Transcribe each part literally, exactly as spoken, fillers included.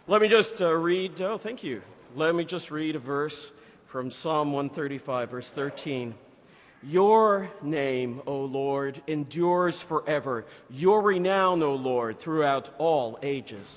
Let me just uh, read, oh, thank you. Let me just read a verse from Psalm one thirty-five, verse thirteen. Your name, O Lord, endures forever. Your renown, O Lord, throughout all ages.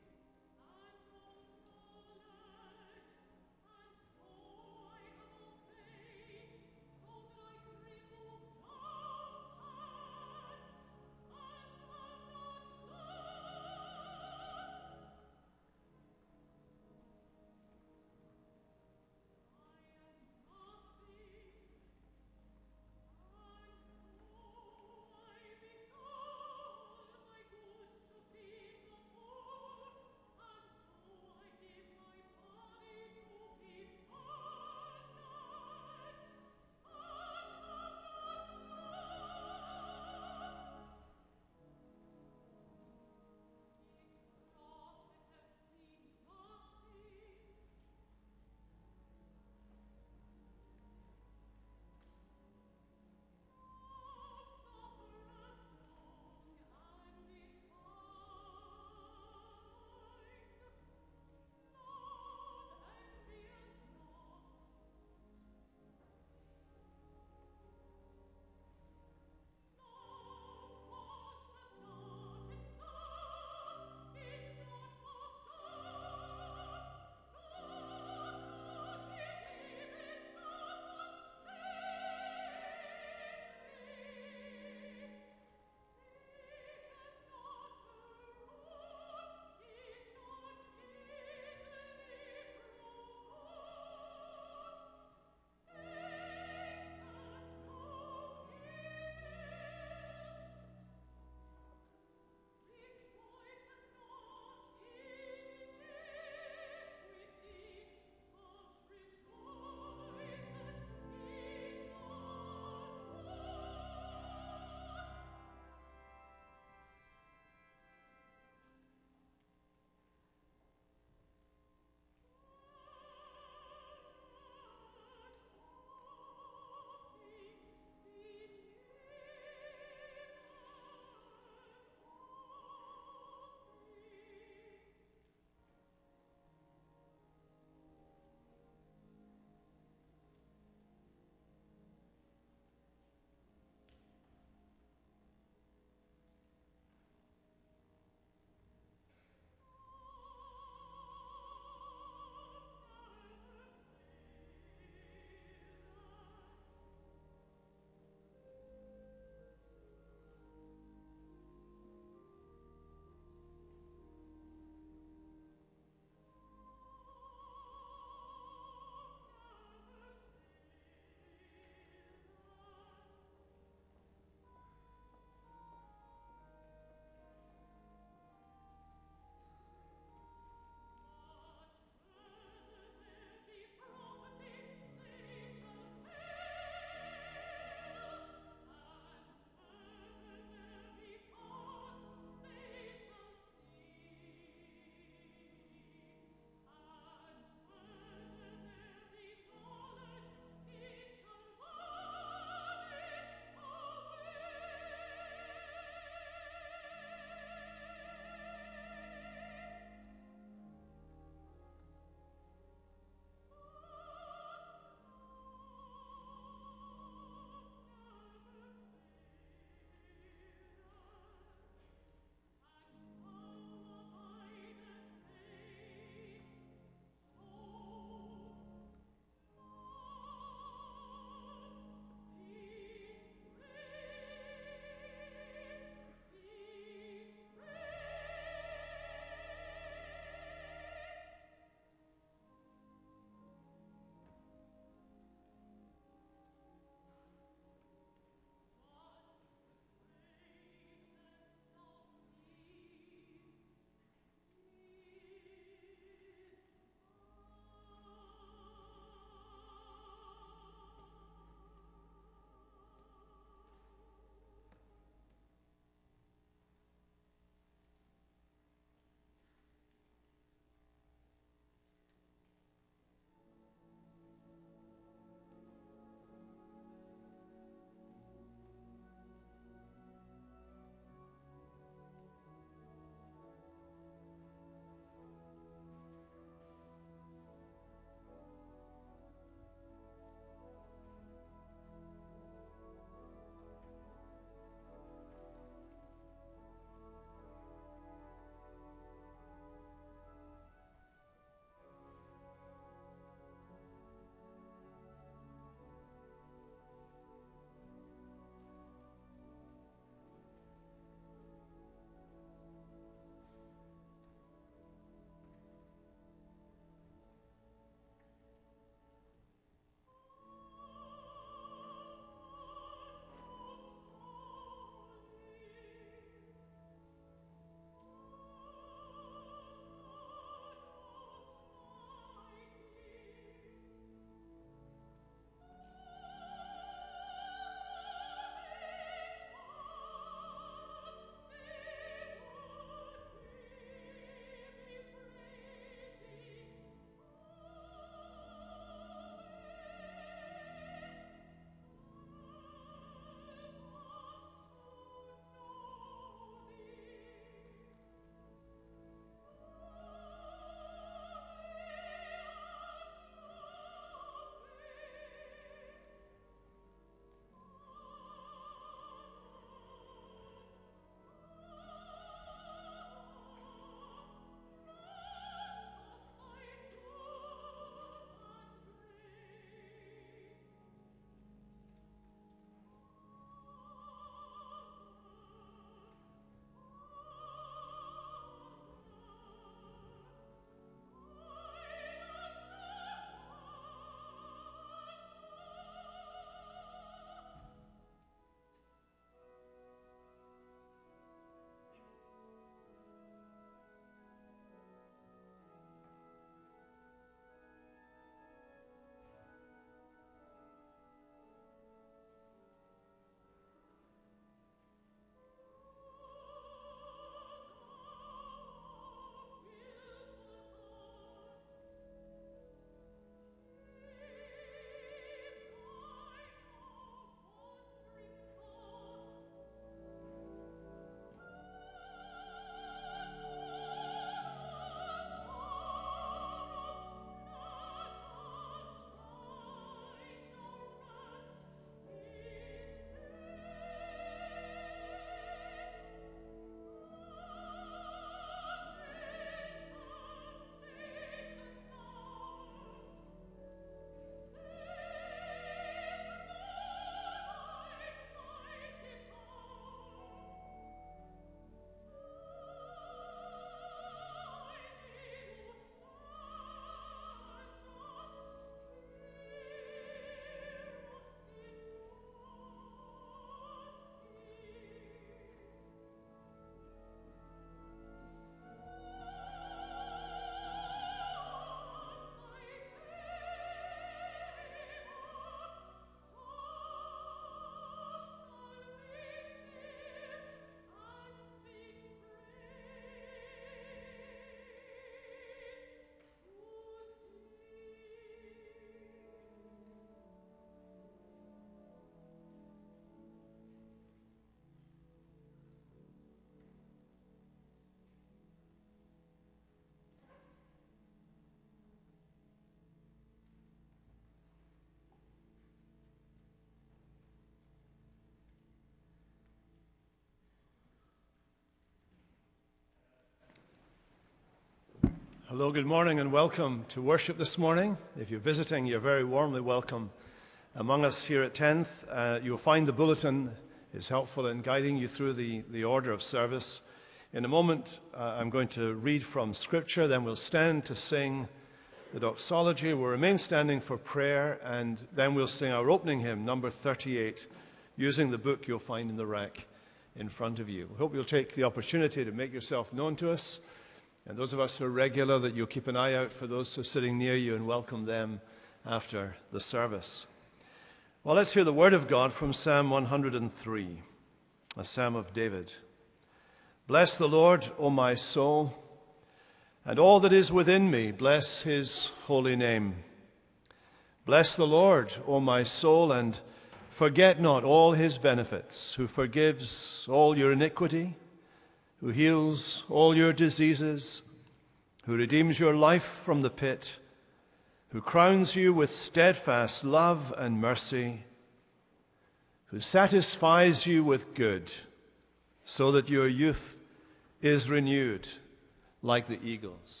Hello, good morning and welcome to worship this morning. If you're visiting, you're very warmly welcome among us here at tenth. Uh, you'll find the bulletin is helpful in guiding you through the, the order of service. In a moment, uh, I'm going to read from Scripture, then we'll stand to sing the doxology. We'll remain standing for prayer, and then we'll sing our opening hymn, number thirty-eight, using the book you'll find in the rack in front of you. We hope you'll take the opportunity to make yourself known to us. And those of us who are regular, that you'll keep an eye out for those who are sitting near you and welcome them after the service. Well, let's hear the word of God from Psalm one hundred three, a psalm of David. Bless the Lord, O my soul, and all that is within me, bless his holy name. Bless the Lord, O my soul, and forget not all his benefits, who forgives all your iniquity, who heals all your diseases, who redeems your life from the pit, who crowns you with steadfast love and mercy, who satisfies you with good, so that your youth is renewed like the eagles.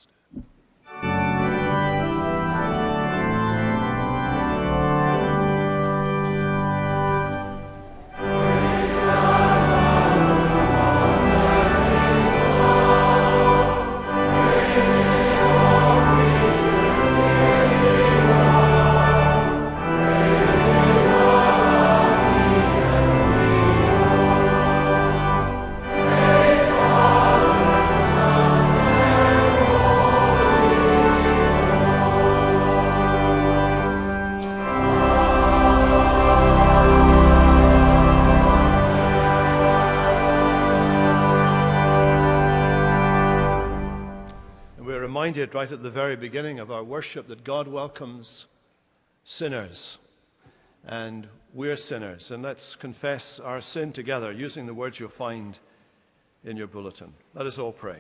Right at the very beginning of our worship that God welcomes sinners, and we're sinners, and let's confess our sin together using the words you'll find in your bulletin. Let us all pray.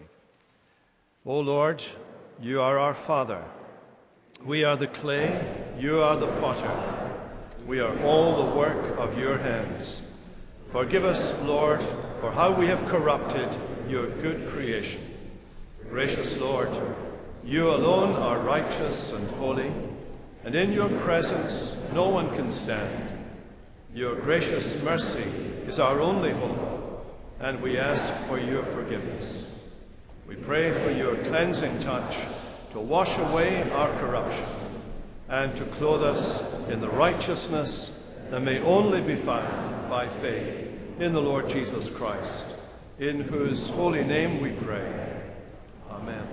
O Lord, you are our Father. We are the clay, you are the potter. We are all the work of your hands. Forgive us, Lord, for how we have corrupted your good creation. Gracious Lord, you alone are righteous and holy, and in your presence no one can stand. Your gracious mercy is our only hope, and we ask for your forgiveness. We pray for your cleansing touch to wash away our corruption and to clothe us in the righteousness that may only be found by faith in the Lord Jesus Christ, in whose holy name we pray. Amen.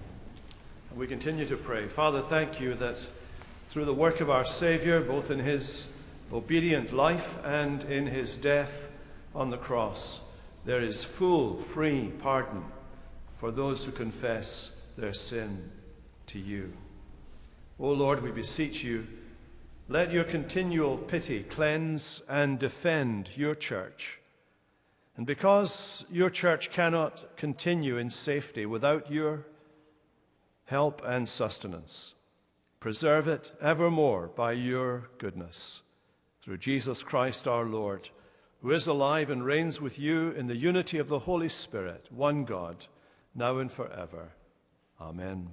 We continue to pray. Father, thank you that through the work of our Savior, both in his obedient life and in his death on the cross, there is full, free pardon for those who confess their sin to you. O Lord, we beseech you, let your continual pity cleanse and defend your church. And because your church cannot continue in safety without your help and sustenance, preserve it evermore by your goodness. Through Jesus Christ our Lord, who is alive and reigns with you in the unity of the Holy Spirit, one God, now and forever. Amen.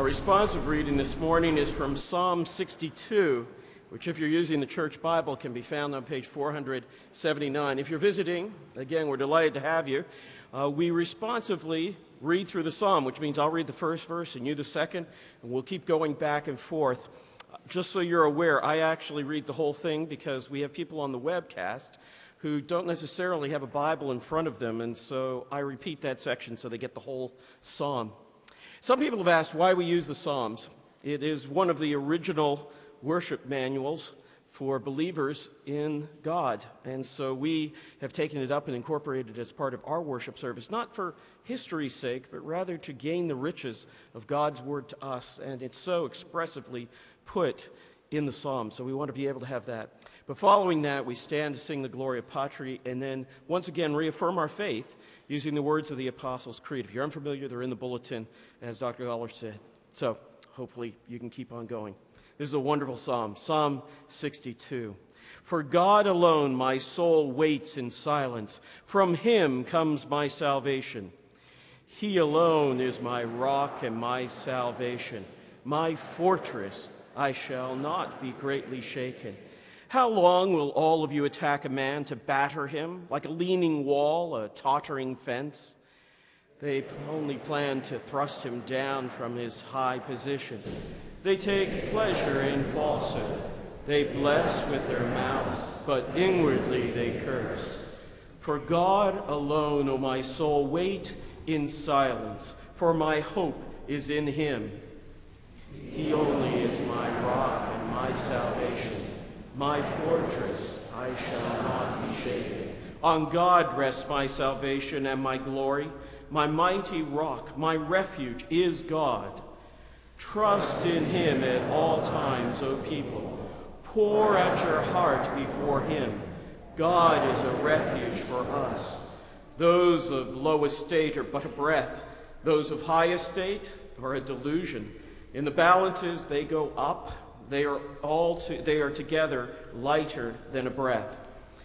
responsive reading this morning is from Psalm sixty-two, which, if you're using the church Bible, can be found on page four hundred seventy-nine. If you're visiting, again, we're delighted to have you. Uh, we responsively read through the psalm, which means I'll read the first verse and you the second, and we'll keep going back and forth. Just so you're aware, I actually read the whole thing because we have people on the webcast who don't necessarily have a Bible in front of them, and so I repeat that section so they get the whole psalm. Some people have asked why we use the Psalms. It is one of the original worship manuals for believers in God, and so we have taken it up and incorporated it as part of our worship service, not for history's sake, but rather to gain the riches of God's word to us, and it's so expressively put in the Psalms, so we want to be able to have that. But following that, we stand to sing the Gloria Patri, and then once again reaffirm our faith using the words of the Apostles' Creed. If you're unfamiliar, they're in the bulletin, as Doctor Goligher said. So hopefully you can keep on going. This is a wonderful psalm, Psalm sixty-two. For God alone my soul waits in silence. From him comes my salvation. He alone is my rock and my salvation, my fortress. I shall not be greatly shaken. How long will all of you attack a man to batter him, like a leaning wall, a tottering fence? They only plan to thrust him down from his high position. They take pleasure in falsehood. They bless with their mouths, but inwardly they curse. For God alone, O my soul, wait in silence, for my hope is in him. He only is my rock and my salvation, my fortress, I shall not be shaken. On God rests my salvation and my glory. My mighty rock, my refuge is God. Trust in him at all times, O people. Pour out your heart before him. God is a refuge for us. Those of low estate are but a breath. Those of high estate are a delusion. In the balances, they go up. They are all to, they are together lighter than a breath.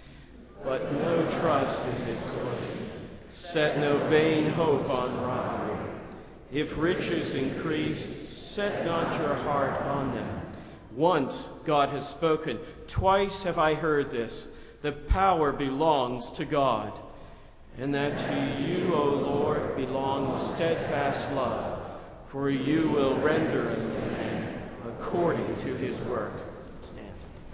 But no trust is extorted. Set no vain hope on robbery. If riches increase, set not your heart on them. Once God has spoken, twice have I heard this. The power belongs to God, and that to you, O Lord, belongs steadfast love. For you will render a man according to his work. Stand.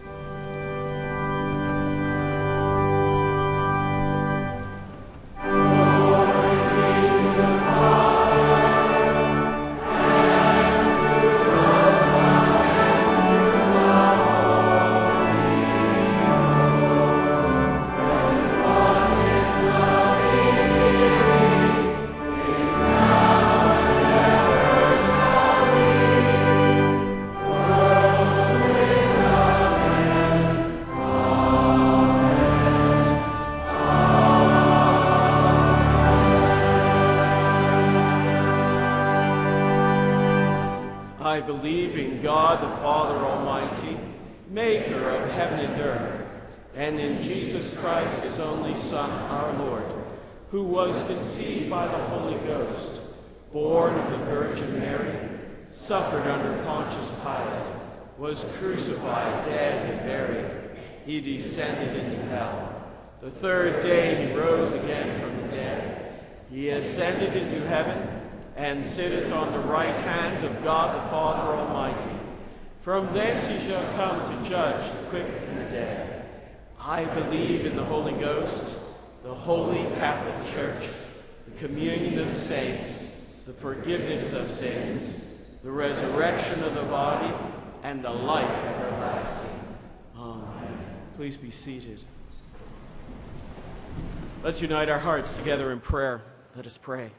I believe in God the Father Almighty, maker of heaven and earth, and in Jesus Christ, his only Son, our Lord, who was conceived by the Holy Ghost, born of the Virgin Mary, suffered under Pontius Pilate, was crucified, dead, and buried. He descended into hell. The third day he rose again from the dead. He ascended into heaven, and sitteth on the right hand of God the Father Almighty. From thence he shall come to judge the quick and the dead. I believe in the Holy Ghost, the holy Catholic Church, the communion of saints, the forgiveness of sins, the resurrection of the body, and the life everlasting. Amen. Please be seated. Let's unite our hearts together in prayer. Let us pray.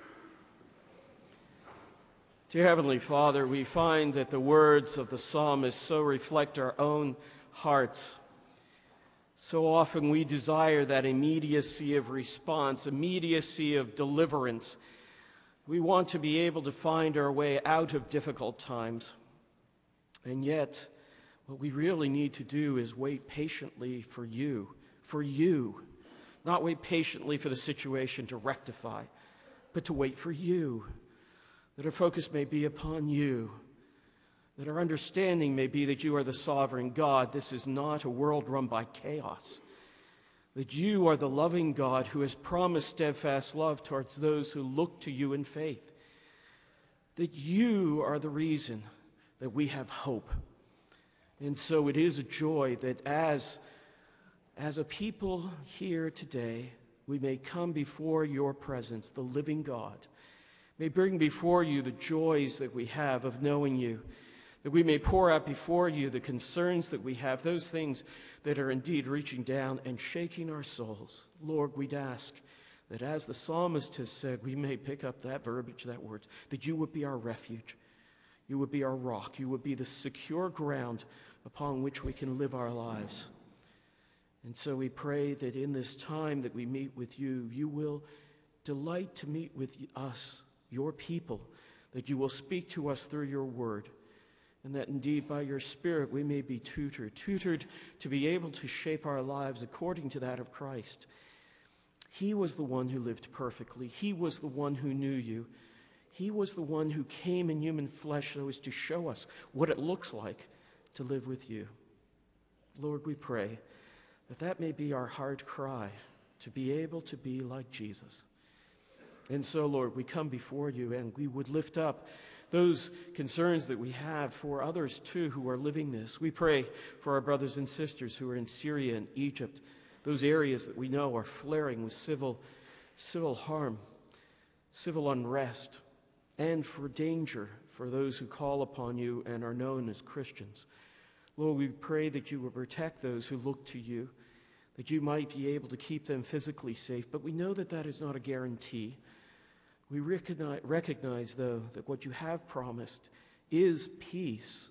Dear Heavenly Father, we find that the words of the psalmist so reflect our own hearts. So often we desire that immediacy of response, immediacy of deliverance. We want to be able to find our way out of difficult times. And yet, what we really need to do is wait patiently for you, for you. Not wait patiently for the situation to rectify, but to wait for you. that our focus may be upon you, that our understanding may be that you are the sovereign God. This is not a world run by chaos, that you are the loving God who has promised steadfast love towards those who look to you in faith, that you are the reason that we have hope. And so it is a joy that as, as a people here today, we may come before your presence, the living God, may bring before you the joys that we have of knowing you, that we may pour out before you the concerns that we have, those things that are indeed reaching down and shaking our souls. Lord, we'd ask that as the psalmist has said, we may pick up that verbiage, that word, that you would be our refuge, you would be our rock, you would be the secure ground upon which we can live our lives. And so we pray that in this time that we meet with you, you will delight to meet with us, your people, that you will speak to us through your word, and that indeed by your Spirit we may be tutored, tutored to be able to shape our lives according to that of Christ. He was the one who lived perfectly. He was the one who knew you. He was the one who came in human flesh so as to show us what it looks like to live with you. Lord, we pray that that may be our heart cry, to be able to be like Jesus. And so, Lord, we come before you and we would lift up those concerns that we have for others, too, who are living this. We pray for our brothers and sisters who are in Syria and Egypt, those areas that we know are flaring with civil, civil harm, civil unrest, and for danger for those who call upon you and are known as Christians. Lord, we pray that you will protect those who look to you, that you might be able to keep them physically safe, but we know that that is not a guarantee. We recognize, recognize, though, that what you have promised is peace,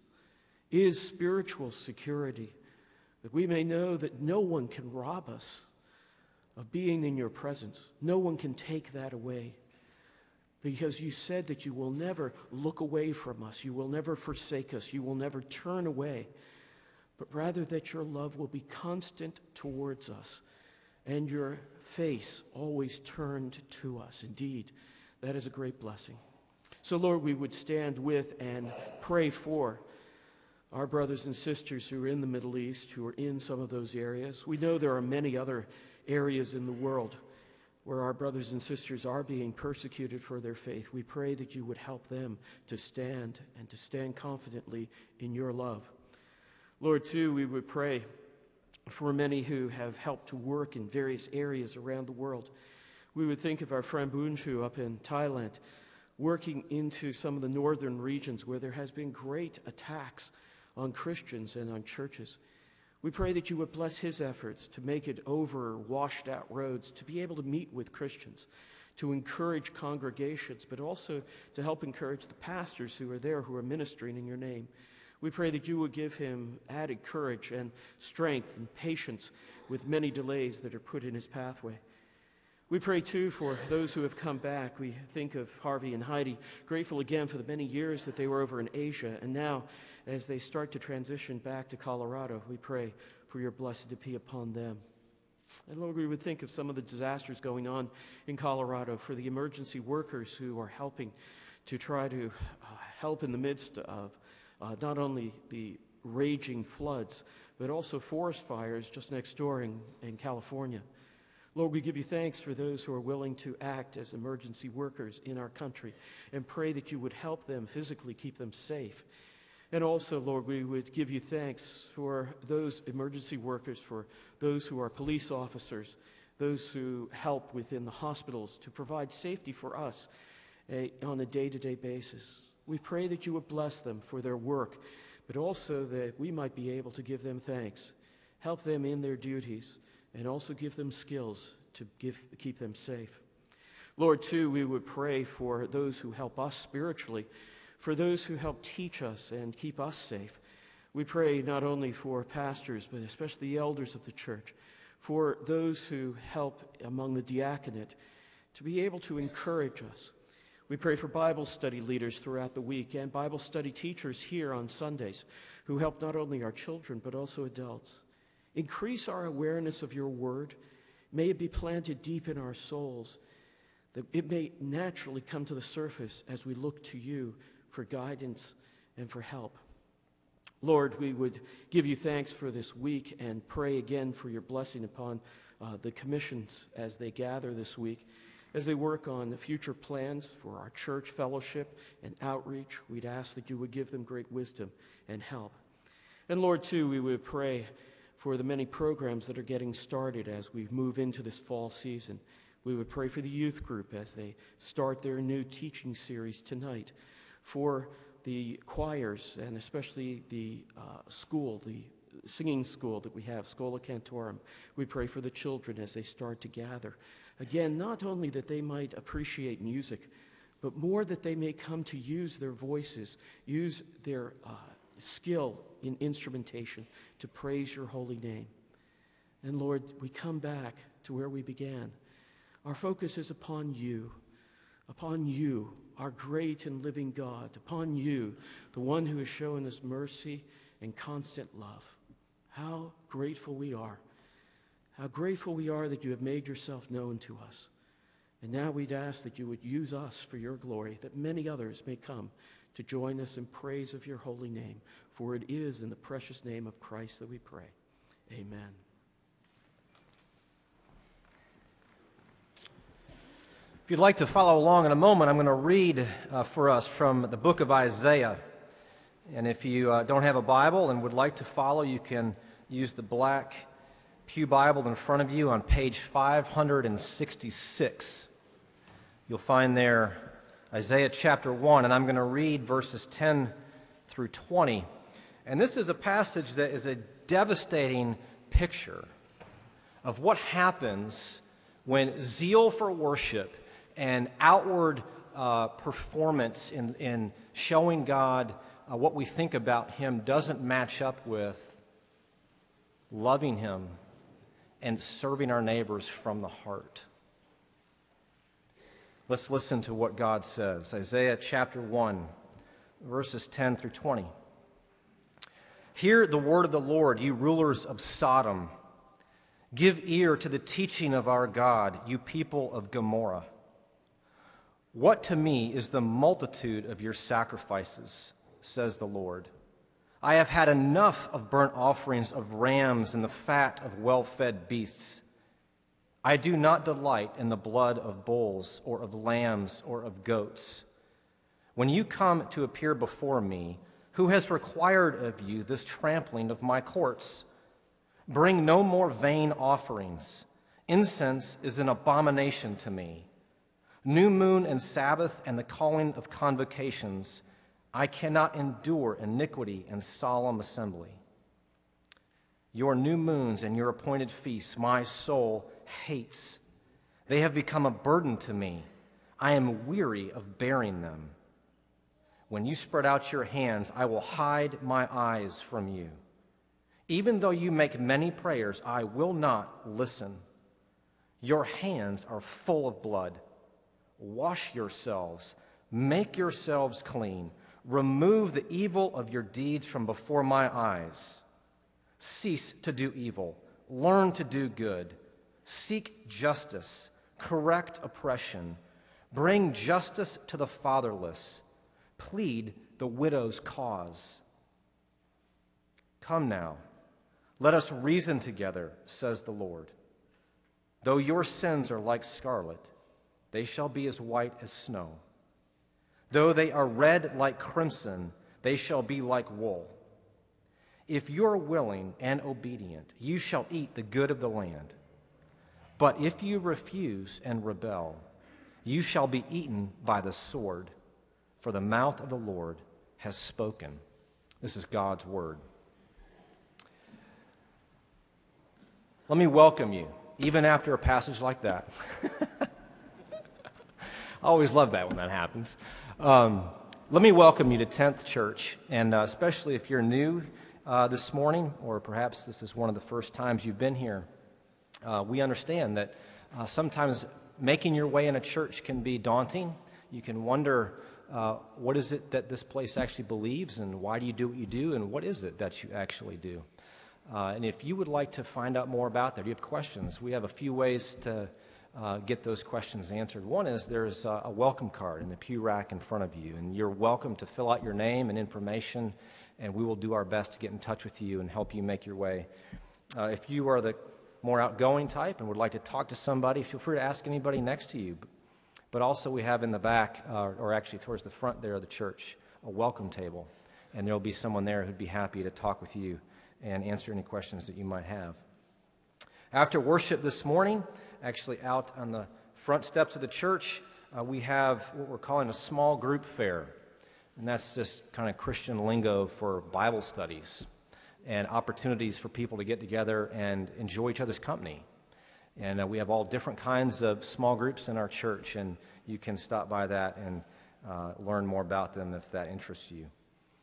is spiritual security, that we may know that no one can rob us of being in your presence. No one can take that away, because you said that you will never look away from us, you will never forsake us, you will never turn away, but rather that your love will be constant towards us and your face always turned to us. Indeed, that is a great blessing. So, Lord, we would stand with and pray for our brothers and sisters who are in the Middle East, who are in some of those areas. We know there are many other areas in the world where our brothers and sisters are being persecuted for their faith. We pray that you would help them to stand and to stand confidently in your love. Lord, too, we would pray for many who have helped to work in various areas around the world. We would think of our friend Bunchu up in Thailand, working into some of the northern regions where there has been great attacks on Christians and on churches. We pray that you would bless his efforts to make it over washed out roads, to be able to meet with Christians, to encourage congregations, but also to help encourage the pastors who are there who are ministering in your name. We pray that you would give him added courage and strength and patience with many delays that are put in his pathway. We pray, too, for those who have come back. We think of Harvey and Heidi, grateful again for the many years that they were over in Asia. And now, as they start to transition back to Colorado, we pray for your blessing to be upon them. And Lord, we would think of some of the disasters going on in Colorado, for the emergency workers who are helping to try to uh, help in the midst of uh, not only the raging floods, but also forest fires just next door in, in California. Lord, we give you thanks for those who are willing to act as emergency workers in our country, and pray that you would help them physically, keep them safe. And also, Lord, we would give you thanks for those emergency workers, for those who are police officers, those who help within the hospitals to provide safety for us uh, on a day-to-day basis. We pray that you would bless them for their work, but also that we might be able to give them thanks, help them in their duties, and also give them skills to give, keep them safe. Lord, too, we would pray for those who help us spiritually, for those who help teach us and keep us safe. We pray not only for pastors, but especially the elders of the church, for those who help among the diaconate, to be able to encourage us. We pray for Bible study leaders throughout the week and Bible study teachers here on Sundays who help not only our children, but also adults. Increase our awareness of your word. May it be planted deep in our souls, that it may naturally come to the surface as we look to you for guidance and for help. Lord, we would give you thanks for this week and pray again for your blessing upon uh, the commissions as they gather this week, as they work on the future plans for our church fellowship and outreach. We'd ask that you would give them great wisdom and help. And Lord, too, we would pray for the many programs that are getting started as we move into this fall season. We would pray for the youth group as they start their new teaching series tonight, for the choirs and especially the uh, school, the singing school that we have, Schola Cantorum. We pray for the children as they start to gather. Again, not only that they might appreciate music, but more that they may come to use their voices, use their uh, skill in instrumentation to praise your holy name. And Lord, we come back to where we began. Our focus is upon you, upon you, our great and living God, upon you, the one who has shown us mercy and constant love. How grateful we are. How grateful we are that you have made yourself known to us. And now we'd ask that you would use us for your glory, that many others may come to join us in praise of your holy name. For it is in the precious name of Christ that we pray. Amen. If you'd like to follow along in a moment, I'm going to read uh, for us from the book of Isaiah. And if you uh, don't have a Bible and would like to follow, you can use the black pew Bible in front of you on page five hundred sixty-six. You'll find there Isaiah chapter one, and I'm going to read verses ten through twenty. And this is a passage that is a devastating picture of what happens when zeal for worship and outward uh, performance in, in showing God uh, what we think about Him doesn't match up with loving Him and serving our neighbors from the heart. Let's listen to what God says. Isaiah chapter one, verses ten through twenty. Hear the word of the Lord, you rulers of Sodom. Give ear to the teaching of our God, you people of Gomorrah. What to me is the multitude of your sacrifices, says the Lord. I have had enough of burnt offerings of rams and the fat of well-fed beasts. I do not delight in the blood of bulls or of lambs or of goats. When you come to appear before me, who has required of you this trampling of my courts? Bring no more vain offerings. Incense is an abomination to me. New moon and Sabbath and the calling of convocations, I cannot endure iniquity and solemn assembly. Your new moons and your appointed feasts my soul hates. They have become a burden to me. I am weary of bearing them. When you spread out your hands, I will hide my eyes from you. Even though you make many prayers, I will not listen. Your hands are full of blood. Wash yourselves, make yourselves clean. Remove the evil of your deeds from before my eyes. Cease to do evil, learn to do good. Seek justice, correct oppression. Bring justice to the fatherless. Plead the widow's cause. Come now, let us reason together, says the Lord. Though your sins are like scarlet, they shall be as white as snow. Though they are red like crimson, they shall be like wool. If you are willing and obedient, you shall eat the good of the land. But if you refuse and rebel, you shall be eaten by the sword, for the mouth of the Lord has spoken. This is God's word. Let me welcome you, even after a passage like that. I always love that when that happens. Um, let me welcome you to tenth Church, and uh, especially if you're new uh, this morning, or perhaps this is one of the first times you've been here. Uh, we understand that uh, sometimes making your way in a church can be daunting. You can wonder, uh, what is it that this place actually believes, and why do you do what you do, and what is it that you actually do? Uh, and if you would like to find out more about that, you have questions, we have a few ways to uh, get those questions answered. One is there's a, a welcome card in the pew rack in front of you, and you're welcome to fill out your name and information, and we will do our best to get in touch with you and help you make your way. Uh, if you are the more outgoing type and would like to talk to somebody, feel free to ask anybody next to you. But also we have in the back, uh, or actually towards the front there of the church, a welcome table, and there will be someone there who'd be happy to talk with you and answer any questions that you might have. After worship this morning, actually out on the front steps of the church, uh, we have what we're calling a small group fair. And that's just kind of Christian lingo for Bible studies and opportunities for people to get together and enjoy each other's company. And uh, we have all different kinds of small groups in our church, and you can stop by that and uh, learn more about them if that interests you.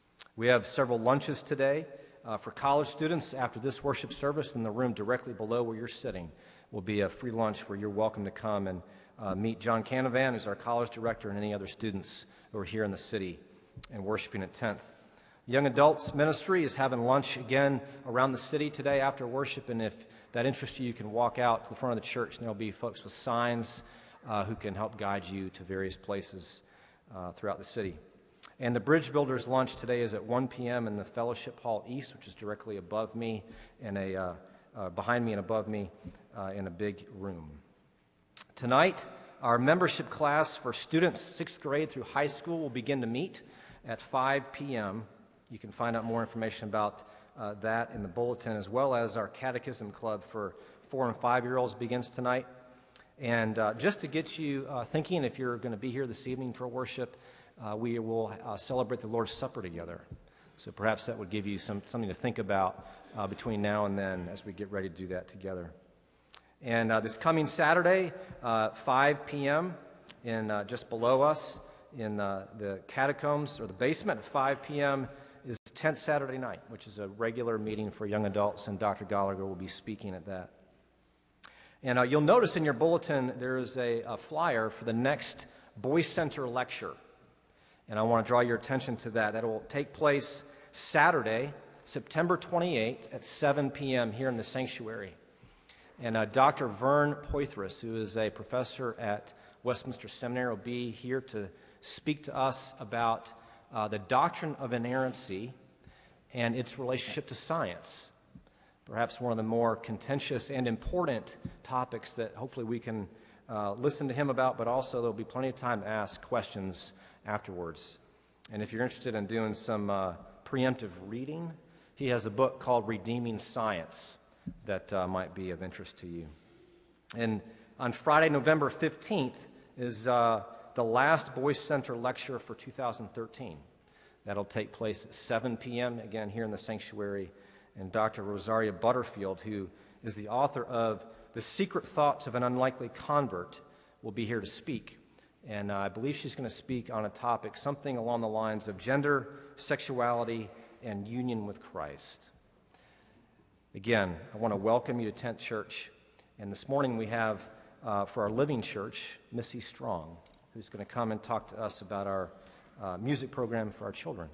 We have several lunches today. Uh, for college students, after this worship service, in the room directly below where you're sitting will be a free lunch where you're welcome to come and uh, meet John Canavan, who's our college director, and any other students who are here in the city and worshiping at tenth. Young Adults Ministry is having lunch again around the city today after worship, and if that interests you, you can walk out to the front of the church, and there'll be folks with signs uh, who can help guide you to various places uh, throughout the city. And the Bridge Builders lunch today is at one p.m. in the Fellowship Hall East, which is directly above me, and a uh, uh, behind me and above me uh, in a big room. Tonight, our membership class for students sixth grade through high school will begin to meet at five p.m. You can find out more information about uh, that in the bulletin, as well as our catechism club for four and five-year-olds begins tonight. And uh, just to get you uh, thinking, if you're going to be here this evening for worship, Uh, we will uh, celebrate the Lord's Supper together. So perhaps that would give you some, something to think about uh, between now and then as we get ready to do that together. And uh, this coming Saturday, uh, five p.m., in uh, just below us in uh, the catacombs or the basement at five p.m. is tenth Saturday night, which is a regular meeting for young adults, and Doctor Goligher will be speaking at that. And uh, you'll notice in your bulletin there is a, a flyer for the next Boys Center lecture. And I want to draw your attention to that. That will take place Saturday, September twenty-eighth at seven p.m. here in the sanctuary. And uh, Doctor Vern Poitras, who is a professor at Westminster Seminary, will be here to speak to us about uh, the doctrine of inerrancy and its relationship to science. Perhaps one of the more contentious and important topics that hopefully we can uh, listen to him about, but also there'll be plenty of time to ask questions afterwards. And if you're interested in doing some uh, preemptive reading, he has a book called Redeeming Science that uh, might be of interest to you. And on Friday, November fifteenth, is uh, the last Boys Center lecture for two thousand thirteen. That'll take place at seven p.m., again, here in the sanctuary. And Doctor Rosaria Butterfield, who is the author of The Secret Thoughts of an Unlikely Convert, will be here to speak. And uh, I believe she's going to speak on a topic, something along the lines of gender, sexuality, and union with Christ. Again, I want to welcome you to tenth Church. And this morning we have, uh, for our Living Church, Missy Strong, who's going to come and talk to us about our uh, music program for our children.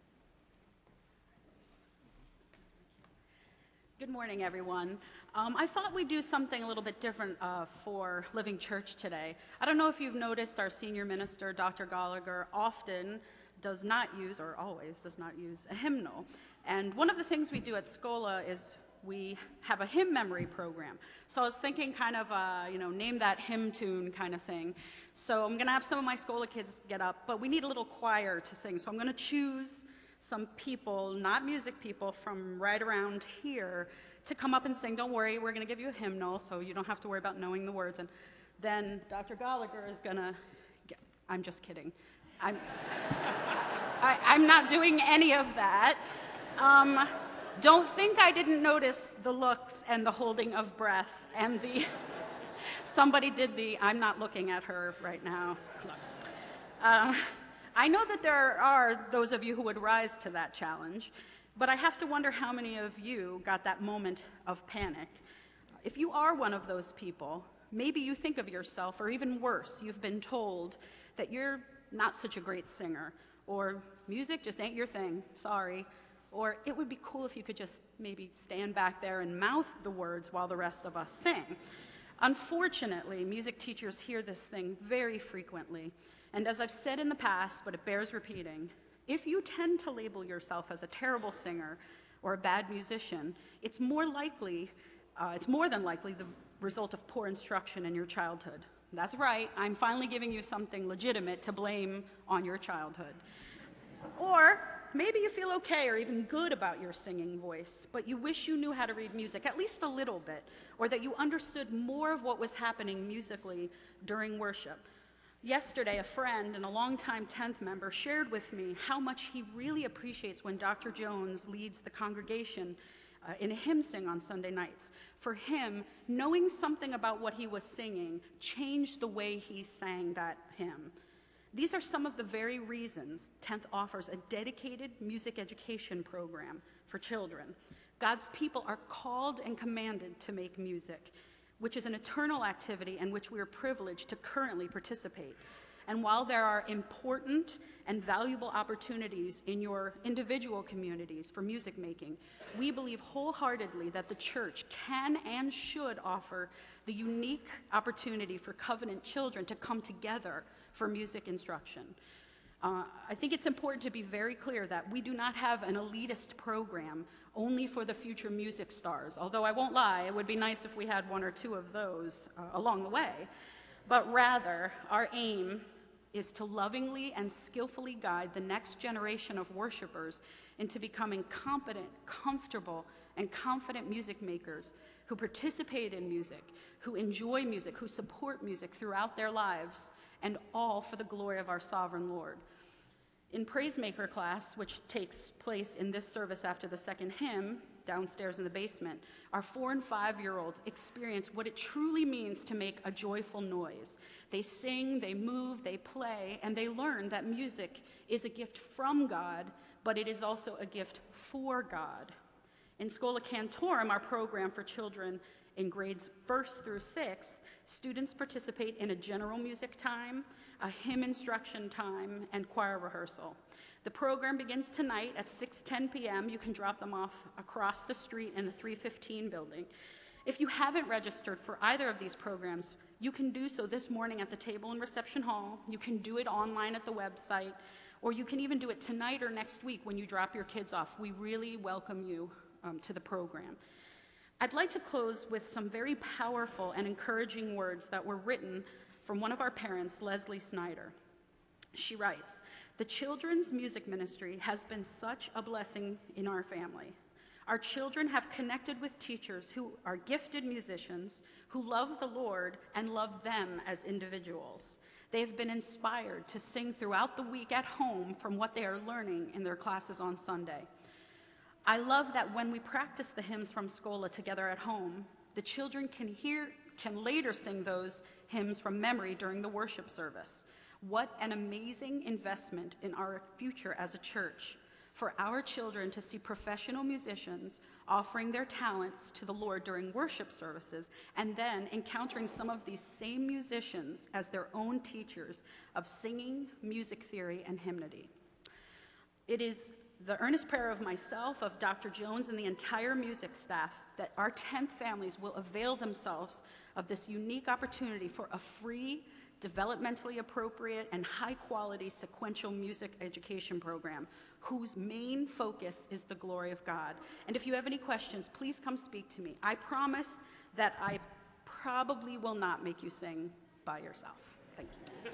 Good morning, everyone. Um, I thought we'd do something a little bit different uh, for Living Church today. I don't know if you've noticed our senior minister, Doctor Goligher, often does not use, or always does not use, a hymnal. And one of the things we do at Scola is we have a hymn memory program. So I was thinking kind of, uh, you know, name that hymn tune kind of thing. So I'm going to have some of my Scola kids get up, but we need a little choir to sing. So I'm going to choose some people, not music people, from right around here to come up and sing. Don't worry, we're going to give you a hymnal, so you don't have to worry about knowing the words. And then Doctor Goligher is going to get, I'm just kidding. I'm, I, I'm not doing any of that. Um, don't think I didn't notice the looks and the holding of breath and the, somebody did the, I'm not looking at her right now. Uh, I know that there are those of you who would rise to that challenge, but I have to wonder how many of you got that moment of panic. If you are one of those people, maybe you think of yourself, or even worse, you've been told that you're not such a great singer, or music just ain't your thing, sorry, or it would be cool if you could just maybe stand back there and mouth the words while the rest of us sing. Unfortunately, music teachers hear this thing very frequently, and as I've said in the past, but it bears repeating, if you tend to label yourself as a terrible singer or a bad musician, it's more likely, uh, it's more than likely the result of poor instruction in your childhood. That's right, I'm finally giving you something legitimate to blame on your childhood. Or maybe you feel okay or even good about your singing voice, but you wish you knew how to read music, at least a little bit, or that you understood more of what was happening musically during worship. Yesterday, a friend and a longtime tenth member shared with me how much he really appreciates when Doctor Jones leads the congregation uh, in a hymn sing on Sunday nights. For him, knowing something about what he was singing changed the way he sang that hymn. These are some of the very reasons tenth offers a dedicated music education program for children. God's people are called and commanded to make music, which is an eternal activity in which we are privileged to currently participate. And while there are important and valuable opportunities in your individual communities for music making, we believe wholeheartedly that the church can and should offer the unique opportunity for covenant children to come together for music instruction. Uh, I think it's important to be very clear that we do not have an elitist program only for the future music stars, although I won't lie, it would be nice if we had one or two of those uh, along the way. But rather, our aim is to lovingly and skillfully guide the next generation of worshipers into becoming competent, comfortable, and confident music makers who participate in music, who enjoy music, who support music throughout their lives, and all for the glory of our sovereign Lord. In Praisemaker class, which takes place in this service after the second hymn, downstairs in the basement, our four and five-year-olds experience what it truly means to make a joyful noise. They sing, they move, they play, and they learn that music is a gift from God, but it is also a gift for God. In Schola Cantorum, our program for children in grades first through sixth, students participate in a general music time, a hymn instruction time, and choir rehearsal. The program begins tonight at six ten p m You can drop them off across the street in the three fifteen building. If you haven't registered for either of these programs, you can do so this morning at the table in Reception Hall. You can do it online at the website, or you can even do it tonight or next week when you drop your kids off. We really welcome you um, to the program. I'd like to close with some very powerful and encouraging words that were written from one of our parents, Leslie Snyder. She writes, "The children's music ministry has been such a blessing in our family. Our children have connected with teachers who are gifted musicians, who love the Lord and love them as individuals. They have been inspired to sing throughout the week at home from what they are learning in their classes on Sunday. I love that when we practice the hymns from Schola together at home, the children can hear, can later sing those hymns from memory during the worship service. What an amazing investment in our future as a church for our children to see professional musicians offering their talents to the Lord during worship services and then encountering some of these same musicians as their own teachers of singing, music theory, and hymnody. It is the earnest prayer of myself, of Doctor Jones, and the entire music staff that our tenth families will avail themselves of this unique opportunity for a free, developmentally appropriate, and high-quality sequential music education program whose main focus is the glory of God. And if you have any questions, please come speak to me. I promise that I probably will not make you sing by yourself. Thank you.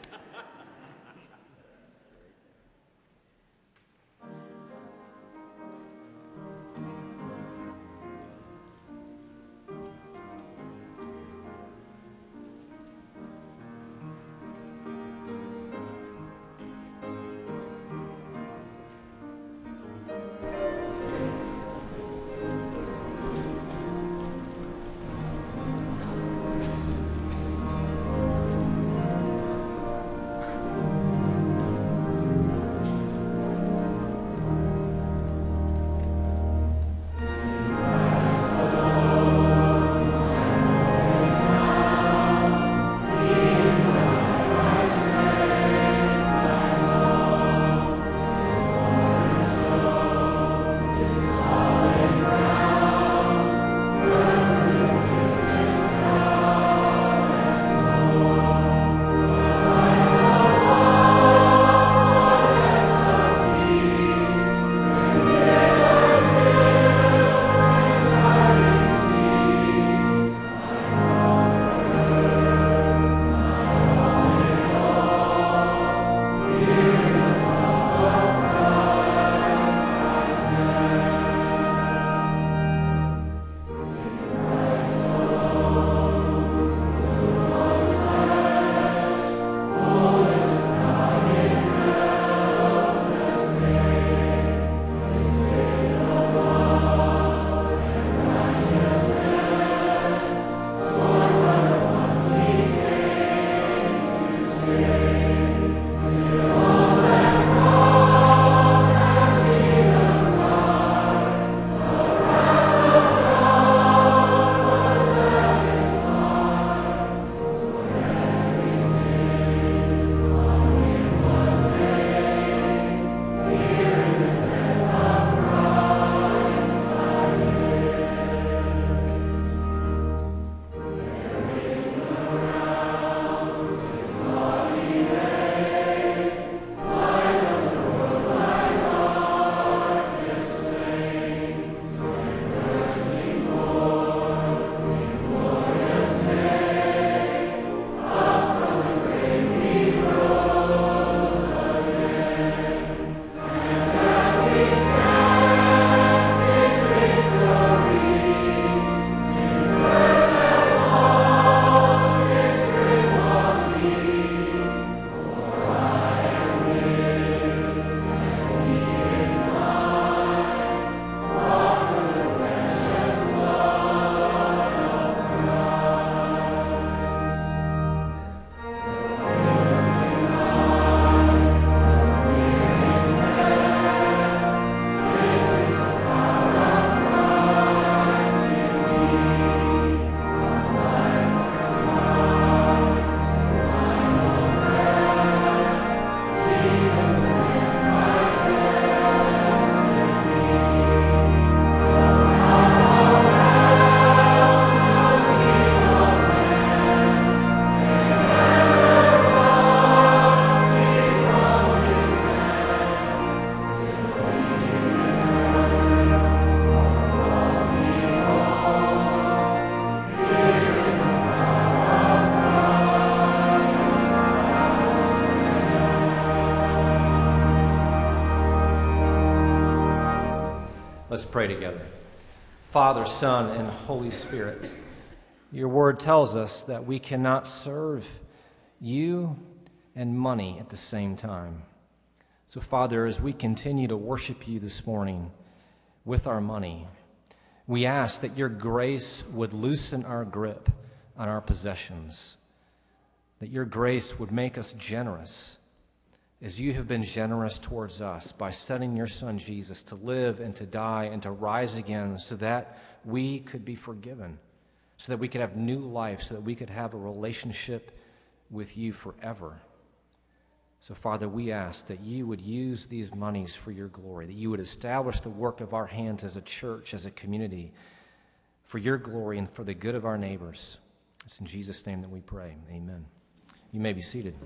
Let's pray together. Father, Son, and Holy Spirit, your word tells us that we cannot serve you and money at the same time. So, Father, as we continue to worship you this morning with our money, we ask that your grace would loosen our grip on our possessions, that your grace would make us generous as you have been generous towards us by sending your Son Jesus to live and to die and to rise again so that we could be forgiven, so that we could have new life, so that we could have a relationship with you forever. So, Father, we ask that you would use these monies for your glory, that you would establish the work of our hands as a church, as a community, for your glory and for the good of our neighbors. It's in Jesus' name that we pray. Amen. You may be seated.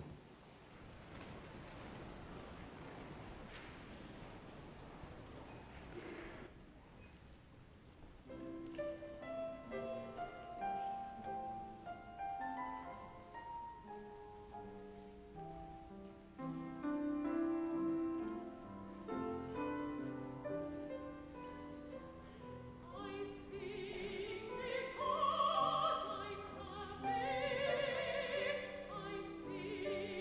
I sing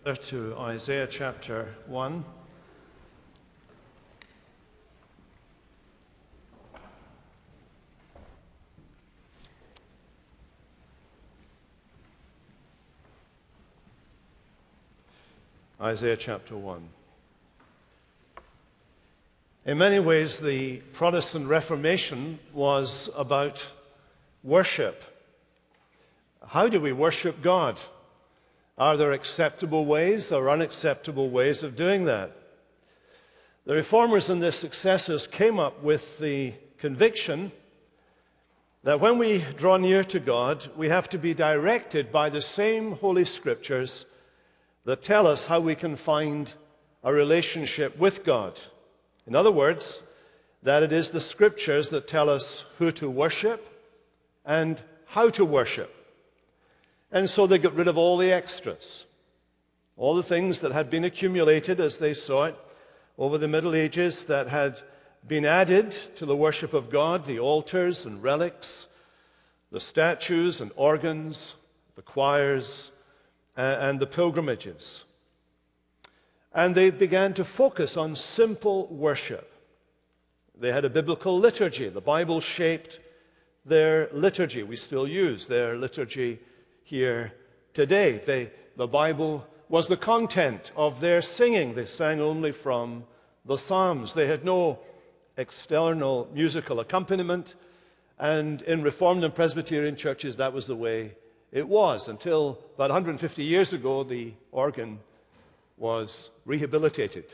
To Isaiah chapter one. Isaiah chapter one. In many ways, the Protestant Reformation was about worship. How do we worship God? Are there acceptable ways or unacceptable ways of doing that? The Reformers and their successors came up with the conviction that when we draw near to God, we have to be directed by the same Holy Scriptures that tell us how we can find a relationship with God. In other words, that it is the Scriptures that tell us who to worship and how to worship. And so they got rid of all the extras, all the things that had been accumulated as they saw it over the Middle Ages that had been added to the worship of God, the altars and relics, the statues and organs, the choirs, and the pilgrimages. And they began to focus on simple worship. They had a biblical liturgy. The Bible shaped their liturgy. We still use their liturgy here today. They, the Bible was the content of their singing. They sang only from the Psalms. They had no external musical accompaniment. And in Reformed and Presbyterian churches, that was the way it was, until about one hundred fifty years ago, the organ was rehabilitated.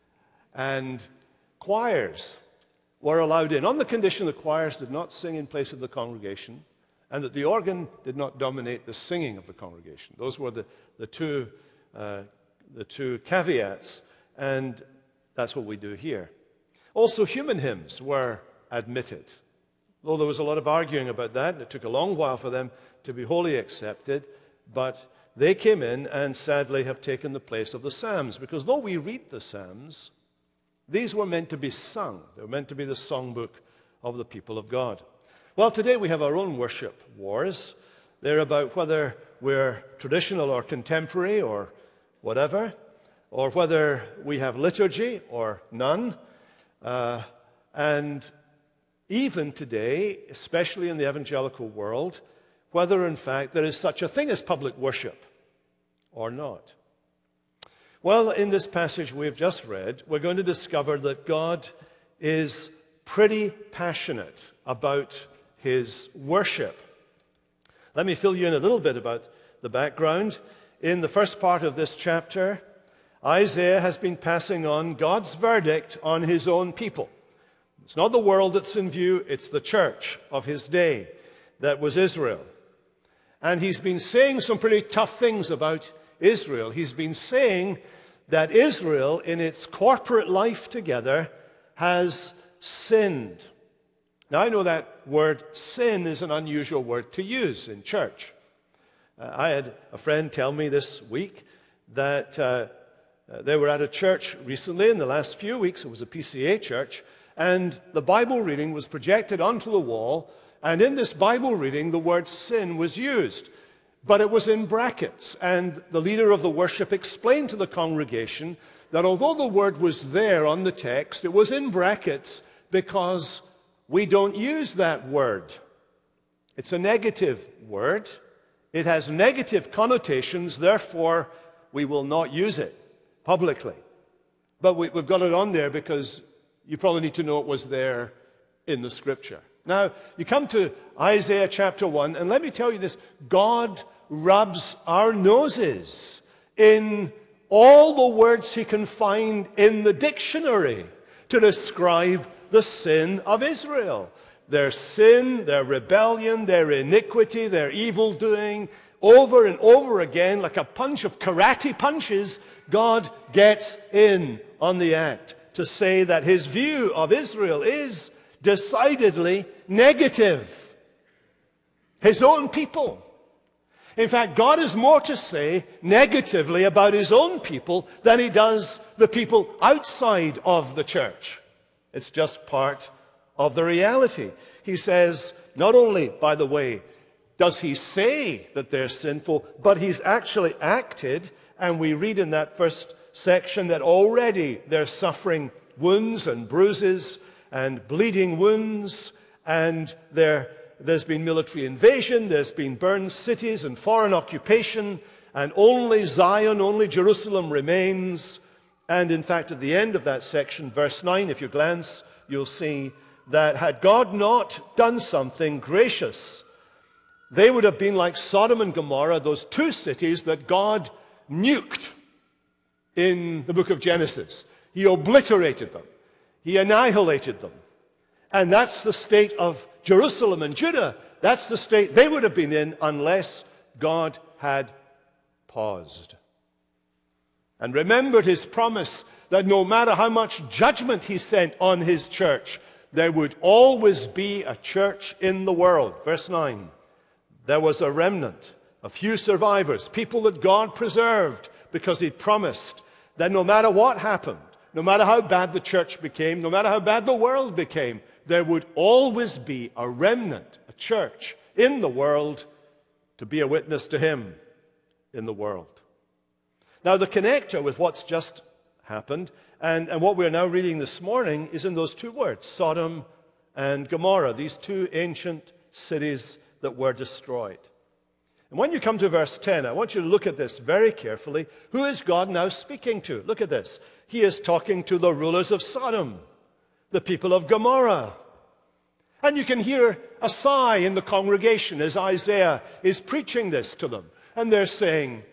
And choirs were allowed in, on the condition the choirs did not sing in place of the congregation, and that the organ did not dominate the singing of the congregation. Those were the, the, two, uh, the two caveats, and that's what we do here. Also, human hymns were admitted, though there was a lot of arguing about that, and it took a long while for them to be wholly accepted, but they came in and sadly have taken the place of the Psalms, because though we read the Psalms, these were meant to be sung. They were meant to be the songbook of the people of God. Well, today we have our own worship wars. They're about whether we're traditional or contemporary or whatever, or whether we have liturgy or none. Uh, and even today, especially in the evangelical world, whether in fact there is such a thing as public worship or not. Well, in this passage we've just read, we're going to discover that God is pretty passionate about his worship. Let me fill you in a little bit about the background. In the first part of this chapter, Isaiah has been passing on God's verdict on his own people. It's not the world that's in view, it's the church of his day that was Israel. And he's been saying some pretty tough things about Israel. He's been saying that Israel, in its corporate life together, has sinned. Now, I know that word sin is an unusual word to use in church. Uh, I had a friend tell me this week that uh, uh, they were at a church recently in the last few weeks. It was a P C A church, and the Bible reading was projected onto the wall, and in this Bible reading, the word sin was used. But it was in brackets, and the leader of the worship explained to the congregation that although the word was there on the text, it was in brackets because we don't use that word. It's a negative word. It has negative connotations, therefore we will not use it publicly. But we, we've got it on there because you probably need to know it was there in the Scripture. Now, you come to Isaiah chapter one, and let me tell you this, God rubs our noses in all the words he can find in the dictionary to describe the sin of Israel. Their sin, their rebellion, their iniquity, their evil-doing, over and over again, like a punch of karate punches, God gets in on the act to say that his view of Israel is decidedly negative. His own people. In fact, God has more to say negatively about his own people than he does the people outside of the church. It's just part of the reality. He says, not only, by the way, does he say that they're sinful, but he's actually acted, and we read in that first section that already they're suffering wounds and bruises and bleeding wounds, and there, there's been military invasion, there's been burned cities and foreign occupation, and only Zion, only Jerusalem remains. And in fact, at the end of that section, verse nine, if you glance, you'll see that had God not done something gracious, they would have been like Sodom and Gomorrah, those two cities that God nuked in the book of Genesis. He obliterated them. He annihilated them. And that's the state of Jerusalem and Judah. That's the state they would have been in unless God had paused and remembered his promise that no matter how much judgment he sent on his church, there would always be a church in the world. Verse nine, there was a remnant, a few survivors, people that God preserved because he promised that no matter what happened, no matter how bad the church became, no matter how bad the world became, there would always be a remnant, a church in the world to be a witness to him in the world. Now, the connector with what's just happened and, and what we're now reading this morning is in those two words, Sodom and Gomorrah, these two ancient cities that were destroyed. And when you come to verse ten, I want you to look at this very carefully. Who is God now speaking to? Look at this. He is talking to the rulers of Sodom, the people of Gomorrah. And you can hear a sigh in the congregation as Isaiah is preaching this to them. And they're saying,